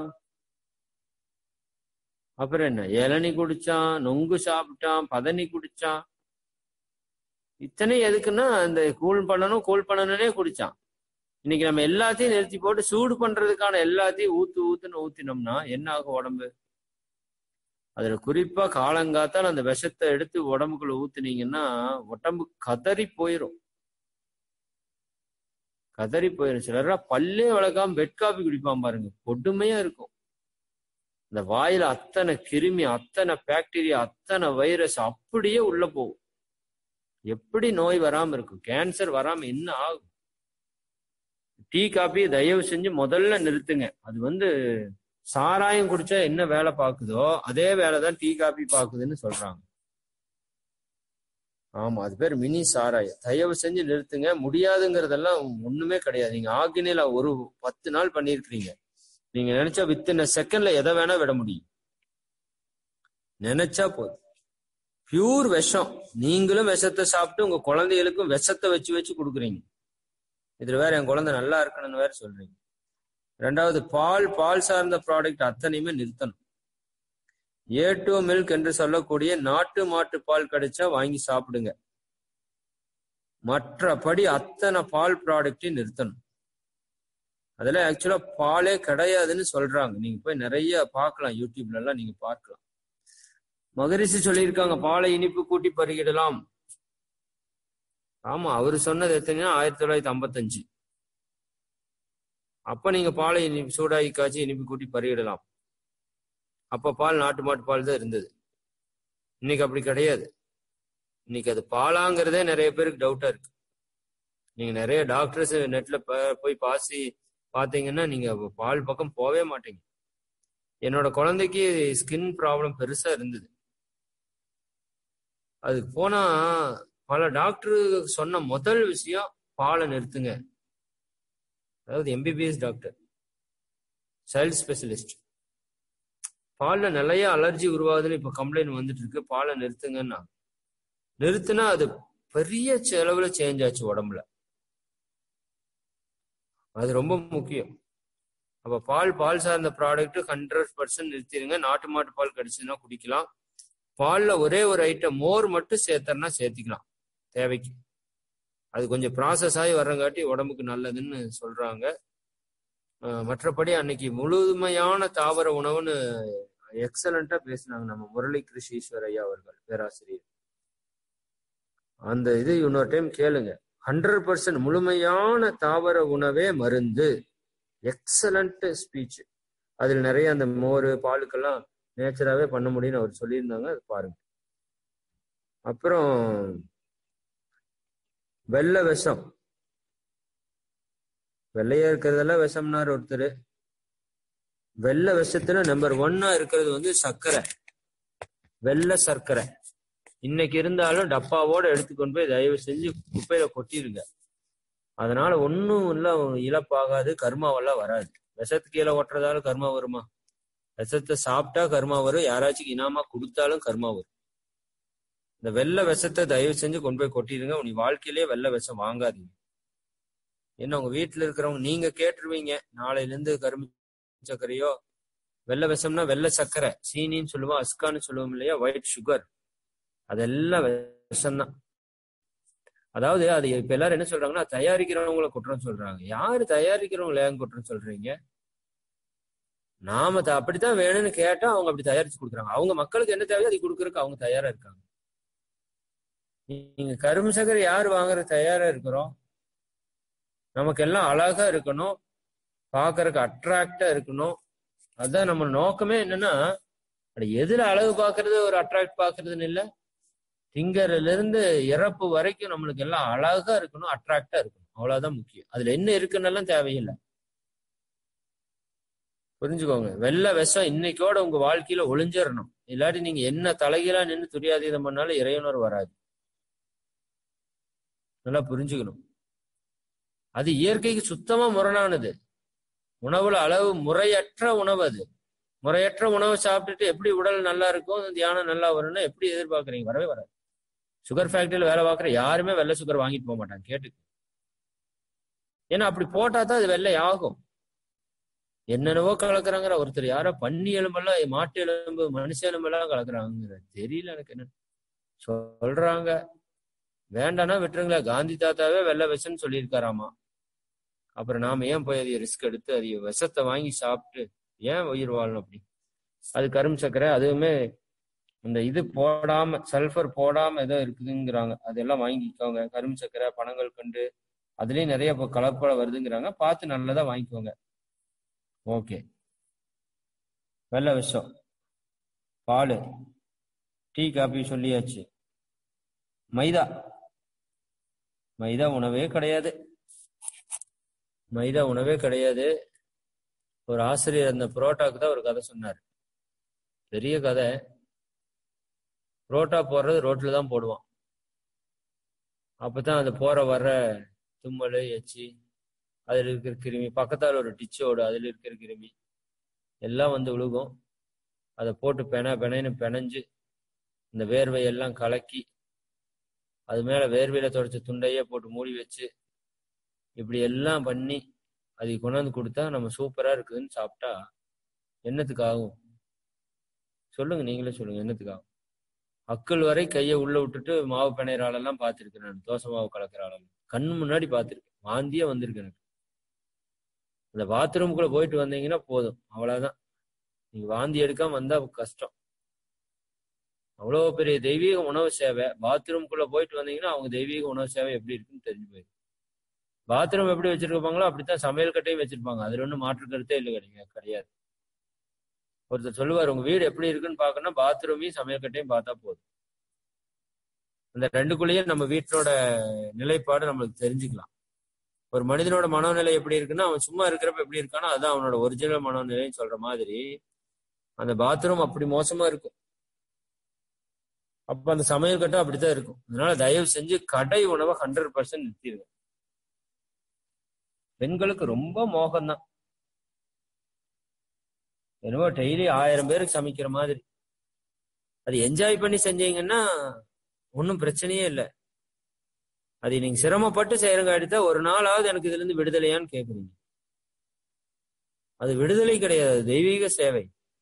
அப்புறம் என்ன இளநி குடிச்சான், நொங்கு சாப்பிட்டான், பதனி குடிச்சான். இத்தனை எதுக்குன்னா அந்த கூல் பண்ணணும் கூல் பண்ணணும்னே குடிச்சான். இன்னைக்கு நம்ம எல்லாத்தையும் நிறுத்தி போட்டு சூடு பண்றதுக்கான எல்லாத்தையும் ஊத்து ஊத்துன்னு ஊத்தினோம்னா என்ன ஆகும் உடம்பு? அதுல குறிப்பா காலங்காத்தால் அந்த விஷத்தை எடுத்து உடம்புக்குள்ள ஊத்துனீங்கன்னா உடம்பு கதறி போயிரும். கதறி போயிரும். சிலரா பல்லே வளர்க்காம பெட் காபி குடிப்பான் பாருங்க, கொடுமையா இருக்கும். இந்த வாயில அத்தனை கிருமி, அத்தனை பாக்டீரியா, அத்தனை வைரஸ் அப்படியே உள்ள போகும். எப்படி நோய் வராம இருக்கும்? கேன்சர் வராம என்ன ஆகும்? டீ காபி தயவு செஞ்சு முதல்ல நிறுத்துங்க. அது வந்து சாராயம் குடிச்சா என்ன வேலை பார்க்குதோ அதே வேலைதான் டீ காபி பார்க்குதுன்னு சொல்றாங்க. ஆமா, அது பேர் மினி சாராயம். தயவு செஞ்சு நிறுத்துங்க. முடியாதுங்கிறதெல்லாம் ஒண்ணுமே கிடையாது. நீங்க ஆகினில ஒரு பத்து நாள் பண்ணிருக்கிறீங்க. நீங்க நினைச்சா வித்தின் செகண்ட்ல எதை வேணா விட முடியும். நினைச்சா போதும். பியூர் விஷம். நீங்களும் விஷத்தை சாப்பிட்டு உங்க குழந்தைகளுக்கும் விஷத்தை வச்சு வச்சு கொடுக்குறீங்க. இதுல வேற என் குழந்தை நல்லா இருக்கணும்னு வேற சொல்றீங்க. ரெண்டாவது, பால் பால் சார்ந்த ப்ராடக்ட் அத்தனையுமே நிறுத்தணும். ஏ டூ மில்க் என்று சொல்லக்கூடிய நாட்டு மாட்டு பால் கிடைச்சா வாங்கி சாப்பிடுங்க. மற்றபடி அத்தனை பால் ப்ராடக்டையும் நிறுத்தணும். அதெல்லாம் ஆக்சுவலா பாலே கிடையாதுன்னு சொல்றாங்க. நீங்க போய் நிறைய பார்க்கலாம், யூடியூப்ல எல்லாம் நீங்க பார்க்கலாம். மகரிஷி சொல்லியிருக்காங்க பாலை இனிப்பு கூட்டி பருகிடலாம். ஆமா, அவரு சொன்னது எத்தனையா ஆயிரத்தி தொள்ளாயிரத்தி ஐம்பத்தி அஞ்சு. அப்ப நீங்க பாலை இனிப்பு சூடாகி காய்ச்சி இனிப்பு கூட்டி பருகிடலாம். அப்ப பால் நாட்டு மாட்டு பால் தான் இருந்தது. இன்னைக்கு அப்படி கிடையாது. இன்னைக்கு அது பாலாங்கிறதே நிறைய பேருக்கு டவுட்டா இருக்கு. நீங்க நிறைய டாக்டர்ஸ் நெட்ல போய் பாசி பாத்தீங்கன்னா நீங்க பால் பக்கம் போவே மாட்டீங்க. என்னோட குழந்தைக்கு ஸ்கின் ப்ராப்ளம் பெருசா இருந்தது. அதுக்கு போனா பல டாக்டர் சொன்ன முதல் விஷயம் பாலை நிறுத்துங்க. அதாவது எம்பிபிஎஸ் டாக்டர், சைல்டு ஸ்பெஷலிஸ்ட். பால்ல நிறைய அலர்ஜி உருவாகுதுன்னு இப்ப கம்ப்ளைண்ட் வந்துட்டு இருக்கு. பாலை நிறுத்துங்கன்னா நிறுத்துனா அது பெரிய செலவுல சேஞ்ச் ஆச்சு உடம்புல. அது ரொம்ப முக்கியம். அப்ப பால் பால் சார்ந்த ப்ராடக்ட் ஹண்ட்ரட் பர்சன்ட் நிறுத்திடுங்க. நாட்டு மாட்டு பால் கிடைச்சதுன்னா குடிக்கலாம். பால்ல ஒரே ஒரு ஐட்டம் மோர் மட்டும் சேர்த்தனா சேர்த்திக்கலாம் தேவைக்கு. அது கொஞ்சம் ப்ராசஸ் ஆகி வர்றங்காட்டி உடம்புக்கு நல்லதுன்னு சொல்றாங்க. மற்றபடி அன்னைக்கு முழுமையான தாவர உணவுன்னு எக்ஸலண்டா பேசினாங்க நம்ம முரளி கிருஷி ஈஸ்வர் ஐயா அவர்கள், பேராசிரியர். அந்த இது இன்னொரு டைம் கேளுங்க. ஹண்ட்ரட் பர்சன்ட் முழுமையான தாவர உணவே மருந்து. Excellent speech. அதில் நிறைய அந்த மோர் பாலுக்கெல்லாம் நேச்சராகவே பண்ண முடியும்னு அவர் சொல்லியிருந்தாங்க. அது பாருங்க. அப்புறம் வெள்ளை விஷம், வெள்ளையா இருக்கிறதெல்லாம் விஷம்னார் ஒருத்தர். வெள்ளை விஷத்துல நம்பர் ஒன்னா இருக்கிறது வந்து சர்க்கரை, வெள்ளை சர்க்கரை. இன்னைக்கு இருந்தாலும் டப்பாவோட எடுத்துக்கொண்டு போய் தயவு செஞ்சு குப்பையில கொட்டிருங்க. அதனால ஒன்னும் இல்ல, இழப்பாகாது, கர்மாவெல்லாம் வராது. விஷத்துக்கு கீழே ஓட்டுறதால கர்மா வருமா? விஷத்தை சாப்பிட்டா கர்மா வரும், யாராச்சும் இனாமா கொடுத்தாலும் கர்மா வரும். இந்த வெள்ளை விஷத்தை தயவு செஞ்சு கொண்டு போய் கொட்டிடுங்க. உங்க வாழ்க்கையிலேயே வெள்ளை விஷம் வாங்காதீங்க. ஏன்னா உங்க வீட்டுல இருக்கிறவங்க நீங்க கேட்டுருவீங்க, நாளையில இருந்து கரும்பு சர்க்கரையோ, வெள்ளை விஷம்னா வெள்ளை சர்க்கரை, சீனின்னு சொல்லுவோம், அஸ்கான்னு சொல்லுவோம் இல்லையா, ஒயிட் சுகர், அதெல்லாம் விஷம்தான். அதாவது அது இப்ப எல்லாரும் என்ன சொல்றாங்கன்னா தயாரிக்கிறவங்களை குற்றம் சொல்றாங்க. யாரு தயாரிக்கிறவங்களை ஏன் குற்றம் சொல்றீங்க? நாம அப்படித்தான் வேணும்னு கேட்டா அவங்க அப்படி தயாரிச்சு கொடுக்குறாங்க. அவங்க மக்களுக்கு என்ன தேவையோ அதை கொடுக்கறதுக்கு அவங்க தயாரா இருக்காங்க. நீங்க கரும்பு சர்க்கரை யாரு வாங்குறது தயாரா இருக்கிறோம்? நமக்கு எல்லாம் அழகா இருக்கணும், பாக்குறதுக்கு அட்ராக்டா இருக்கணும். அதான் நம்ம நோக்கமே. என்னன்னா எதுல அழகு பாக்குறது, ஒரு அட்ராக்ட் பாக்குறதுன்னு இல்ல, திங்கர்ல இருந்து இறப்பு வரைக்கும் நம்மளுக்கு எல்லாம் அழகா இருக்கணும், அட்ராக்டா இருக்கணும். அவ்வளவுதான் முக்கியம். அதுல என்ன இருக்குன்னு தேவையில்லை. புரிஞ்சுக்கோங்க. வெள்ளை விஷம் இன்னைக்கோட உங்க வாழ்க்கையில ஒளிஞ்சிடணும். இல்லாட்டி நீங்க என்ன தலைகீழா நின்று துரியாதீதம் பண்ணாலும் இறைவனர் வராது. நல்லா புரிஞ்சுக்கணும். அது இயற்கைக்கு சுத்தமா முரணானது. உணவுல அளவு முறையற்ற உணவு. அது முறையற்ற உணவை சாப்பிட்டுட்டு எப்படி உடல் நல்லா இருக்கும், தியானம் நல்லா வரும்னா எப்படி எதிர்பார்க்கறீங்க? வரவே வராது. சுகர் ஃபேக்டரியில வேலை பார்க்குற யாருமே வெள்ளை சுகர் வாங்கிட்டு போக மாட்டாங்க, கேட்டுக்கு. ஏன்னா அப்படி போட்டா தான் அது வெள்ளை ஆகும். என்னென்னவோ கலக்குறாங்கிற ஒருத்தர், யாரோ பன்னி எலும்பெல்லாம் மாட்டு எலும்பு மனுஷ எலும்பெல்லாம் கலக்குறாங்கிற தெரியல எனக்கு என்ன சொல்றாங்க. வேண்டானா விட்டுருங்களா. காந்தி தாத்தாவே வெள்ளை விஷம்னு சொல்லியிருக்காராமா. அப்புறம் நாம ஏன் போய் அதிக ரிஸ்க் எடுத்து அதிக விஷத்தை வாங்கி சாப்பிட்டு ஏன் உயிர் வாழணும்? அப்படி அது கரும்பு சர்க்கரை, அதுவுமே இந்த இது போடாம, சல்ஃபர் போடாம ஏதோ இருக்குதுங்கிறாங்க. அதெல்லாம் வாங்கிக்கோங்க. கரும்பு சர்க்கரை, பனங்கள் கண்டு, அதுலயும் நிறைய இப்போ கலப்பட வருதுங்கிறாங்க. பார்த்து நல்லதா வாங்கிக்கோங்க. ஓகே. வெள்ளை விஷம், பால், டீ, காபி சொல்லியாச்சு. மைதா, மைதா உணவே கிடையாது. மைதா உணவே கிடையாது. ஒரு ஆசிரியர் அந்த புரோட்டாக்கு தான் ஒரு கதை சொன்னார். பெரிய கதை. புரோட்டா போடுறது ரோட்ல தான் போடுவான். அப்பதான் அது போற வர்ற தும்மல், எச்சி, அதுல இருக்கிற கிருமி, பக்கத்தால் ஒரு டிச்சோடு அதுல இருக்கிற கிருமி எல்லாம் வந்து விழுகும். அதை போட்டு பென பெனைன்னு பெனைஞ்சு இந்த வேர்வையெல்லாம் கலக்கி அது மேல வேர்வையில தொடச்ச துண்டையே போட்டு மூடி வச்சு இப்படி எல்லாம் பண்ணி அதை கொண்டாந்து கொடுத்தா நம்ம சூப்பரா இருக்குதுன்னு சாப்பிட்டா என்னத்துக்கு ஆகும் சொல்லுங்க? நீங்களே சொல்லுங்க, என்னத்துக்கு ஆகும்? அக்கள் வரை கையை உள்ள விட்டுட்டு மாவு பிணையிற ஆளெல்லாம் பார்த்துருக்கேன் நான். தோசை மாவு கலக்கிற ஆளெல்லாம் கண்ணு முன்னாடி பார்த்துருக்கேன். வாந்தியே வந்திருக்கு எனக்கு. அந்த பாத்ரூமுக்குள்ள போயிட்டு வந்தீங்கன்னா போதும், அவ்வளவுதான். நீங்க வாந்தி எடுக்காம வந்தா கஷ்டம். அவ்வளவு பெரிய தெய்வீக உணவு சேவை. பாத்ரூம்குள்ள போயிட்டு வந்தீங்கன்னா அவங்க தெய்வீக உணவு சேவை எப்படி இருக்குன்னு தெரிஞ்சு போயிடும். பாத்ரூம் எப்படி வச்சிருப்பாங்களோ அப்படித்தான் சமையல் கட்டையும் வச்சிருப்பாங்க. அதுல ஒன்றும் மாற்று கருத்தே இல்லை, கிடையாது கிடையாது. ஒருத்தர் சொல்லுவார், உங்க வீடு எப்படி இருக்குன்னு பாக்கணும்னா பாத்ரூமையும் சமையல் கட்டையும் பார்த்தா போதும். அந்த ரெண்டுக்குள்ளேயே நம்ம வீட்டோட நிலைப்பாடு நம்மளுக்கு தெரிஞ்சுக்கலாம். ஒரு மனிதனோட மனோநிலை எப்படி இருக்குன்னா, அவன் சும்மா இருக்கிறப்ப எப்படி இருக்கானோ அதான் அவனோட ஒரிஜினல் மனோநிலைன்னு சொல்ற மாதிரி அந்த பாத்ரூம் அப்படி மோசமா இருக்கும். அப்ப அந்த சமையல் கட்டம் அப்படித்தான் இருக்கும். அதனால தயவு செஞ்சு கடை உணவை ஹண்ட்ரட் பர்சன்ட் நிறுத்திடுங்க. பெண்களுக்கு ரொம்ப மோகம்தான். என்னவோ டெய்லி ஆயிரம் பேருக்கு சமைக்கிற மாதிரி. அது என்ஜாய் பண்ணி செஞ்சீங்கன்னா ஒன்றும் பிரச்சனையே இல்லை. அது நீங்க சிரமப்பட்டு செய்யறங்காட்டித்தா ஒரு நாளாவது எனக்கு இதுல இருந்து விடுதலையான்னு கேக்குறீங்க. அது விடுதலை கிடையாது, தெய்வீக சேவை.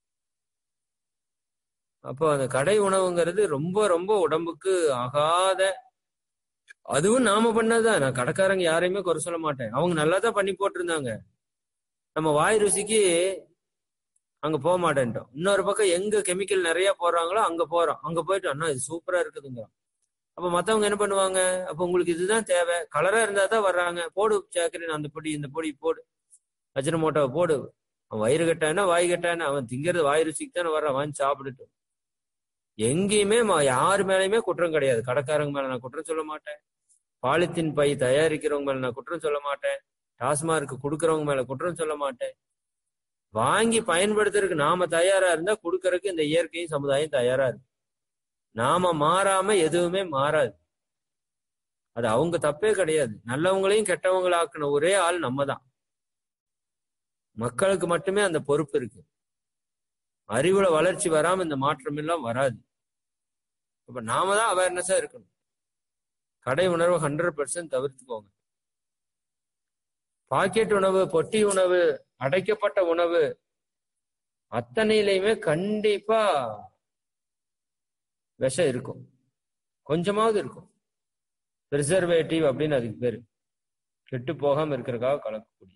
அப்போ அந்த கடை உணவுங்கிறது ரொம்ப ரொம்ப உடம்புக்கு ஆகாத, அதுவும் நாம பண்ணதுதான். நான் கடைக்காரங்க யாரையுமே குறை சொல்ல மாட்டேன், அவங்க நல்லா தான் பண்ணி போட்டிருந்தாங்க. நம்ம வாய் ருசிக்கு அங்க போக மாட்டேன்ட்டோம். இன்னொரு பக்கம் எங்க கெமிக்கல் நிறைய போடுறாங்களோ அங்க போறோம். அங்க போயிட்டு அண்ணா இது சூப்பரா இருக்குதுங்க. அப்ப மத்தவங்க என்ன பண்ணுவாங்க, அப்ப உங்களுக்கு இதுதான் தேவை, கலரா இருந்தா தான் வர்றாங்க, போடு சேக்கரின் அந்த பொடி இந்த பொடி போடு, அஜினமோட்டோவை போடு. அவன் வயிறு கட்டானா வாய் கட்டானா அவன் திங்கிறது வாய் ருசிக்கு தானே வர்றான், வாங்கி சாப்பிட்டுட்டு. எங்கேயுமே யாரு மேலேயுமே குற்றம் கிடையாது. கடைக்காரங்க மேல நான் குற்றம் சொல்ல மாட்டேன், பாலித்தீன் பை தயாரிக்கிறவங்க மேல நான் குற்றம் சொல்ல மாட்டேன், டாஸ்மார்க்கு கொடுக்கறவங்க மேல குற்றம் சொல்ல மாட்டேன். வாங்கி பயன்படுத்துறதுக்கு நாம தயாரா இருந்தா கொடுக்கறதுக்கு இந்த இயற்கையும் சமுதாயம் தயாரா இருக்கு. நாம மாறாம எதுவுமே மாறாது. அது அவங்க தப்பே கிடையாது. நல்லவங்களையும் கெட்டவங்களாக்குன ஒரே ஆள் நம்ம தான். மக்களுக்கு மட்டுமே அந்த பொறுப்பு இருக்கு. அறிவுல வளர்ச்சி வராம இந்த மாற்றம் எல்லாம் வராது. இப்ப நாம தான் அவேர்னஸா இருக்கணும். கடை உணர்வு ஹண்ட்ரட் பெர்சன்ட் தவிர்த்துக்கோங்க. பாக்கெட் உணவு, பொட்டி உணவு, அடைக்கப்பட்ட உணவு அத்தனையிலையுமே கண்டிப்பா விஷம் இருக்கும், கொஞ்சமாவது இருக்கும். ப்ரிசர்வேட்டிவ் அப்படின்னு அதுக்கு பேரு. கெட்டு போகாம இருக்கிறதுக்காக கலக்கக்கூடிய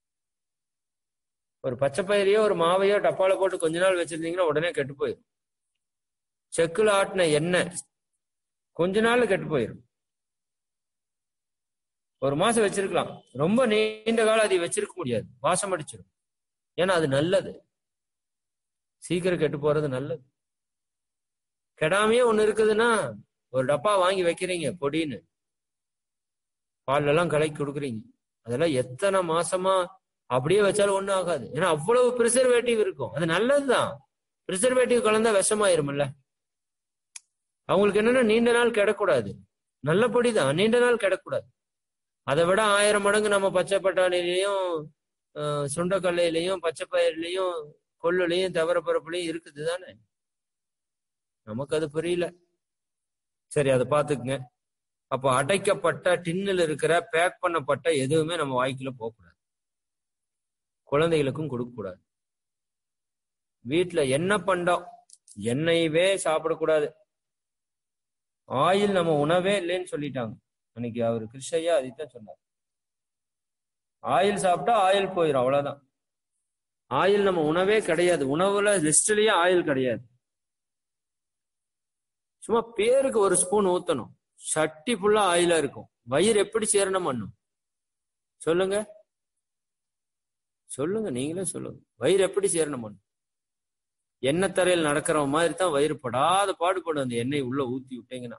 ஒரு பச்சை பயிரையோ ஒரு மாவையோ டப்பால போட்டு கொஞ்ச நாள் வச்சிருந்தீங்கன்னா உடனே கெட்டு போயிடும். செக்குல ஆட்டின எண்ணெய் கொஞ்ச நாள்ல கெட்டு போயிடும். ஒரு மாசம் வச்சிருக்கலாம், ரொம்ப நீண்ட காலம் அதை வச்சிருக்க முடியாது, வாசம் அடிச்சிடும். ஏன்னா அது நல்லது, சீக்கிரம் கெட்டு போறது நல்லது. கெடாமையே ஒண்ணு இருக்குதுன்னா ஒரு டப்பா வாங்கி வைக்கிறீங்க பொடின்னு, பால் எல்லாம் கலக்கி கொடுக்குறீங்க, அதெல்லாம் எத்தனை மாசமா அப்படியே வச்சாலும் ஒண்ணும் ஆகாது. ஏன்னா அவ்வளவு ப்ரிசர்வேட்டிவ் இருக்கும். அது நல்லதுதான். ப்ரிசர்வேட்டிவ் கலந்தா விஷமாயிரும்ல. அவங்களுக்கு என்னன்னா நீண்ட நாள் கெடக்கூடாது, நல்ல பொடிதான், நீண்ட நாள் கெடக்கூடாது. அதை விட ஆயிரம் மடங்கு நம்ம பச்சை பட்டாணிலையும் சுண்டக்கல்லையிலையும் பச்சை பயிர்லையும் கொள்ளுலையும் தவற பரப்புலையும் இருக்குது தானே. நமக்கு அது புரியல. சரி, அதை பார்த்துக்குங்க. அப்போ அடைக்கப்பட்ட டின்னில் இருக்கிற பேக் பண்ணப்பட்ட எதுவுமே நம்ம வாய்க்குள்ள போகக்கூடாது, குழந்தைகளுக்கும் கொடுக்க கூடாது. வீட்டுல எண்ணெய் பண்டம், எண்ணெயவே சாப்பிடக்கூடாது. ஆயில் நம்ம உணவே இல்லைன்னு சொல்லிட்டாங்க. அன்னைக்கு அவரு கிருஷ்ணய்யா அதைத்தான் சொன்னார். ஆயில் சாப்பிட்டா ஆயில் போயிடும், அவ்வளவுதான். ஆயில் நம்ம உணவே கிடையாது, உணவுல லிஸ்ட்லயே ஆயில் கிடையாது. சும்மா பேருக்கு ஒரு ஸ்பூன் ஊத்தணும், சட்டி ஃபுல்லா ஆயிலா இருக்கும். வயிறு எப்படி சேரணம் பண்ணும் சொல்லுங்க, சொல்லுங்க, நீங்களே சொல்லுங்க. வயிறு எப்படி சேரணம் பண்ணும்? எண்ணெய் தரையில் நடக்கிற மாதிரி தான் வயிறு படாத பாடுபடும் அந்த எண்ணெய் உள்ள ஊத்தி விட்டீங்கன்னா.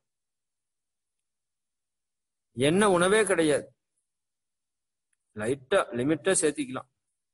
எண்ணெய் உணவே கிடையாது, லைட்டா லிமிட்டா சேர்த்திக்கலாம்.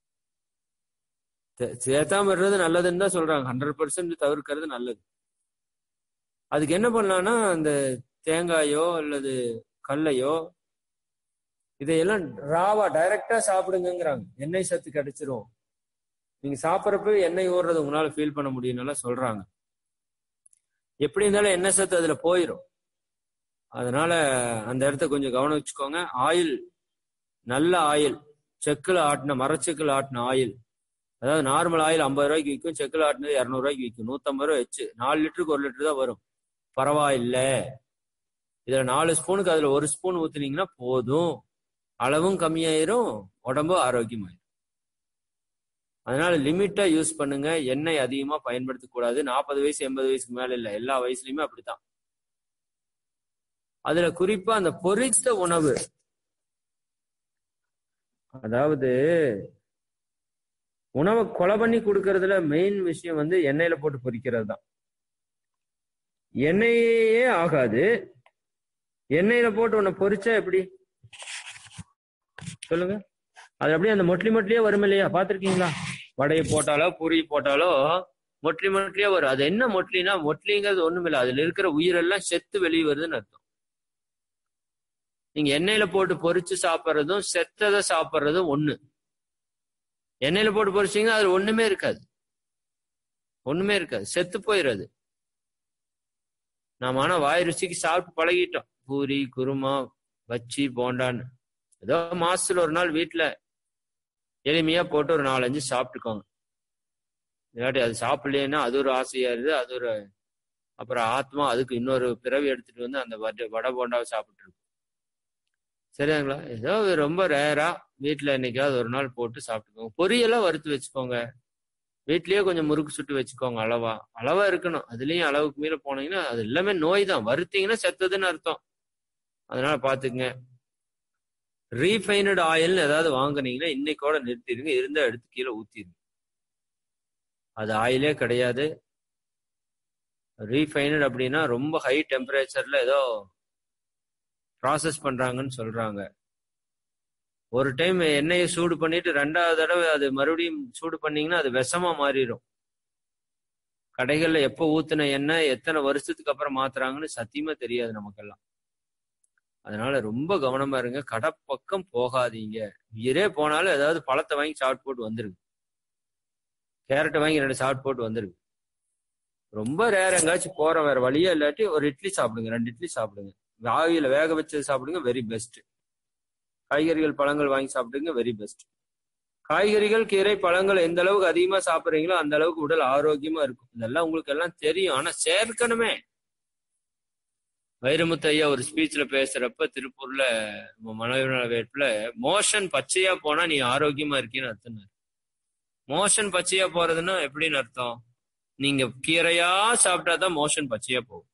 சேர்த்தாம இருறது நல்லதுன்னு தான் சொல்றாங்க. ஹண்ட்ரட் பர்சன்ட் தவிர்க்கிறது நல்லது. அதுக்கு என்ன பண்ணலாம்னா, அந்த தேங்காயோ அல்லது கல்லையோ இதையெல்லாம் ராவா டைரக்டா சாப்பிடுங்கிறாங்க. எண்ணெய் சத்து கிடைச்சிரும். நீங்க சாப்பிட்றப்ப எண்ணெய் ஓடுறது உங்களால ஃபீல் பண்ண முடியும்னால சொல்றாங்க. எப்படி இருந்தாலும் எண்ணெய் சத்து அதுல போயிடும். அதனால அந்த இடத்த கொஞ்சம் கவனம் வச்சுக்கோங்க. ஆயில், நல்ல ஆயில், செக்குல ஆட்டின மரச்செக்குல ஆட்டின ஆயில், அதாவது நார்மல் ஆயில் ஐம்பது ரூபாய்க்கு விற்கும், செக்குல ஆட்டினது இரநூறு ரூபாய்க்கு விற்கும். நூத்தம்பது ரூபாய் வச்சு நாலு லிட்டருக்கு ஒரு லிட்டர் தான் வரும். பரவாயில்ல, இதுல நாலு ஸ்பூனுக்கு அதுல ஒரு ஸ்பூன் ஊத்துனீங்கன்னா போதும், அளவும் கம்மியாயிரும், உடம்பு ஆரோக்கியமாயிரும். அதனால லிமிட்டா யூஸ் பண்ணுங்க. எண்ணெய் அதிகமா பயன்படுத்த கூடாது. நாற்பது வயசு எண்பது வயசுக்கு மேல இல்ல, எல்லா வயசுலயுமே அப்படித்தான். அதுல குறிப்பா அந்த பொரித்த உணவு, அதாவது உணவை கொலை பண்ணி கொடுக்கறதுல மெயின் விஷயம் வந்து எண்ணெயில போட்டு பொரிக்கிறது தான். எண்ணெயே ஆகாது, எண்ணெயில போட்டு உன்னை பொரிச்சா எப்படி சொல்லுங்க? அது அப்படியே அந்த மொட்லி மொட்லியே வரும் இல்லையா, பாத்திருக்கீங்களா? வடையை போட்டாலோ பூரி போட்டாலோ மொட்லி மொட்லியே வரும். அது என்ன மொட்லினா, மொட்லிங்கிறது ஒண்ணும் இல்லை, அதுல இருக்கிற உயிரெல்லாம் செத்து வெளியே வருதுன்னு அர்த்தம். நீங்க எண்ணெயில போட்டு பொரிச்சு சாப்பிட்றதும் செத்ததை சாப்பிட்றதும் ஒண்ணு. எண்ணெயில போட்டு பொரிச்சிங்கன்னா அதுல ஒண்ணுமே இருக்காது, ஒண்ணுமே இருக்காது, செத்து போயிடுறது. நாம ஆனா வாய் ருசிக்கு சாப்பிட்டு பழகிட்டோம். பூரி, குருமா, பச்சி, போண்டான்னு ஏதோ மாசத்துல ஒரு நாள் வீட்டுல எளிமையா போட்டு ஒரு நாலஞ்சு சாப்பிட்டுக்கோங்க. இல்லாட்டி அது சாப்பிடலன்னா அது ஒரு ஆசையாருது, அது ஒரு அப்புறம் ஆத்மா அதுக்கு இன்னொரு பிறவி எடுத்துட்டு வந்து அந்த வடை வடை போண்டாவை சாப்பிட்டு இருக்கு. சரியாங்களா? ஏதோ ரொம்ப ரேரா வீட்டுல என்னைக்காவது ஒரு நாள் போட்டு சாப்பிட்டுக்கோங்க. பொரியெல்லாம் வறுத்து வச்சுக்கோங்க. வீட்லயே கொஞ்சம் முறுக்கு சுட்டு வச்சுக்கோங்க. அளவா அளவா இருக்கணும். அதுலயும் அளவுக்கு மீற போனீங்கன்னா அது எல்லாமே நோய் தான். வறுத்தீங்கன்னா செத்ததுன்னு அர்த்தம். அதனால பாத்துக்குங்க. ரீஃபைனட் ஆயில்னு ஏதாவது வாங்குனீங்கன்னா இன்னைக்கோட நிறுத்திடுங்க. இருந்தா எடுத்து கீழே ஊத்திடுங்க. அது ஆயிலே கிடையாது. ரீஃபைனட் அப்படின்னா ரொம்ப ஹை டெம்பரேச்சர்ல ஏதோ ப்ராசஸ் பண்றாங்கன்னு சொல்றாங்க. ஒரு டைம் எண்ணெயை சூடு பண்ணிட்டு ரெண்டாவது தடவை அது மறுபடியும் சூடு பண்ணீங்கன்னா அது விஷமா மாறிடும். கடைகள்ல எப்போ ஊத்துன எண்ணெய் எத்தனை வருஷத்துக்கு அப்புறம் மாத்துறாங்கன்னு சத்தியமா தெரியாது நமக்கெல்லாம். அதனால ரொம்ப கவனமா இருங்க. கடை பக்கம் போகாதீங்க. உயிரே போனாலும் ஏதாவது பழத்தை வாங்கி சாப்பிட்டு போட்டு வந்துருங்க. கேரட்டை வாங்கி ரெண்டு சாப்பிட்டு போட்டு வந்துருங்க. ரொம்ப ரேர் எங்காச்சும் போற வேற வழியே இல்லாட்டி ஒரு இட்லி சாப்பிடுங்க, ரெண்டு இட்லி சாப்பிடுங்க. ஆவியில வேக வச்சது சாப்பிடுங்க, வெரி பெஸ்ட். காய்கறிகள் பழங்கள் வாங்கி சாப்பிடுங்க, வெரி பெஸ்ட். காய்கறிகள் கீரை பழங்கள் எந்த அளவுக்கு அதிகமா சாப்பிடுறீங்களோ அந்த அளவுக்கு உடல் ஆரோக்கியமா இருக்கும். இதெல்லாம் உங்களுக்கு எல்லாம் தெரியும், ஆனா சேர்க்கணுமே. வைரமுத்து ஐயா ஒரு ஸ்பீச்ல பேசுறப்ப திருப்பூர்ல மனநல வேட்புல மோஷன் பச்சையா போனா நீ ஆரோக்கியமா இருக்கீன்னு அர்த்தம். மோஷன் பச்சையா போறதுன்னா எப்படின்னு அர்த்தம்? நீங்க கீரையா சாப்பிட்டாதான் மோஷன் பச்சையா போகும்.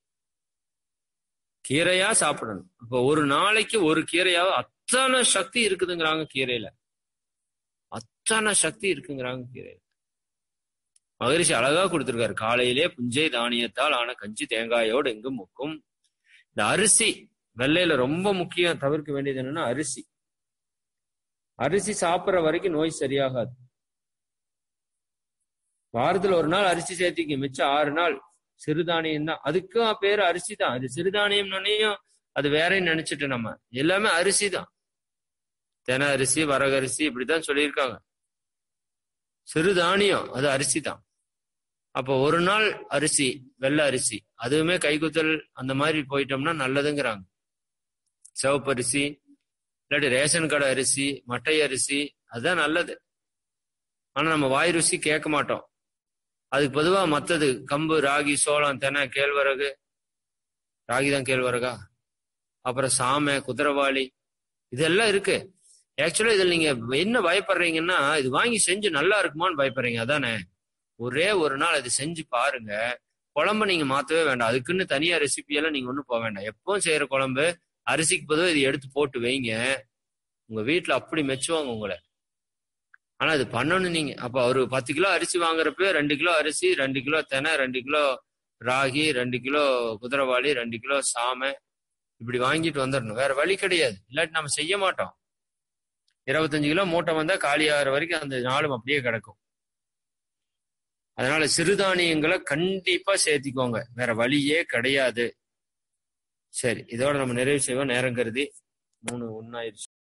கீரையா சாப்பிடணும். அப்ப ஒரு நாளைக்கு ஒரு கீரையாவது அத்தனை சக்தி இருக்குதுங்கிறாங்க கீரையில. அத்தனை சக்தி இருக்குங்கிறாங்க கீரையில. மகரிஷி அழகா கொடுத்திருக்காரு. காலையிலே புஞ்சை தானியத்தால் ஆன கஞ்சி தேங்காயோடு எங்கும் முக்கும். இந்த அரிசி வெள்ளையில ரொம்ப முக்கியம். தவிர்க்க வேண்டியது என்னன்னா அரிசி. அரிசி சாப்பிட்ற வரைக்கும் நோய் சரியாகாது. வாரத்துல ஒரு நாள் அரிசி சேர்த்திக்க, மிச்சம் ஆறு நாள் சிறுதானியம் தான். அதுக்கும் பேரு அரிசி தான். அது சிறுதானியம் அது வேறன்னு நினைச்சிட்டு நம்ம எல்லாமே அரிசி தான். தென அரிசி, வரகரிசி இப்படிதான் சொல்லியிருக்காங்க. சிறுதானியம் அது அரிசி தான். அப்போ ஒரு நாள் அரிசி, வெள்ளை அரிசி, அதுவுமே கைக்குத்தல் அந்த மாதிரி போயிட்டோம்னா நல்லதுங்கிறாங்க. சிவப்பு அரிசி இல்லாட்டி ரேஷன் கடை அரிசி, மட்டை அரிசி, அதுதான் நல்லது. ஆனா நம்ம வாய் ருசி கேட்க மாட்டோம். அதுக்கு பொதுவா மத்தது கம்பு, ராகி, சோளம், தெனை, கேழ்வரகு, ராகி தான் கேழ்வரகா, அப்புறம் சாமை, குதிரவாளி, இதெல்லாம் இருக்கு. ஆக்சுவலா இதுல நீங்க என்ன பயப்படுறீங்கன்னா இது வாங்கி செஞ்சு நல்லா இருக்குமான்னு பயப்படுறீங்க. அதானே? ஒரே ஒரு நாள் அது செஞ்சு பாருங்க. குழம்பு நீங்க மாத்தவே வேண்டாம். அதுக்குன்னு தனியா ரெசிபி எல்லாம் நீங்க ஒன்றும் போக வேண்டாம். எப்பவும் செய்யற குழம்பு அரிசிக்கு பொதுவாக இது எடுத்து போட்டு வைங்க. உங்க வீட்டுல அப்படி மெச்சுவாங்க உங்களை. ஆனா இது பண்ணணும் நீங்க. அப்ப ஒரு பத்து கிலோ அரிசி வாங்குறப்ப ரெண்டு கிலோ அரிசி, ரெண்டு கிலோ தெனை, ரெண்டு கிலோ ராகி, ரெண்டு கிலோ குதிரவாளி, ரெண்டு கிலோ சாமை இப்படி வாங்கிட்டு வந்துடணும். வேற வழி கிடையாது. இல்லாட்டி நம்ம செய்ய மாட்டோம். இருபத்தஞ்சு கிலோ மூட்டை வந்தா காலி ஆகிற வரைக்கும் அந்த நாளும் அப்படியே கிடக்கும். அதனால சிறுதானியங்களை கண்டிப்பா சேர்த்திக்கோங்க. வேற வழியே கிடையாது. சரி, இதோட நம்ம நிறைவு செய்வோம். நேரம் கருதி மூணு ஒன்னாயிருச்சு.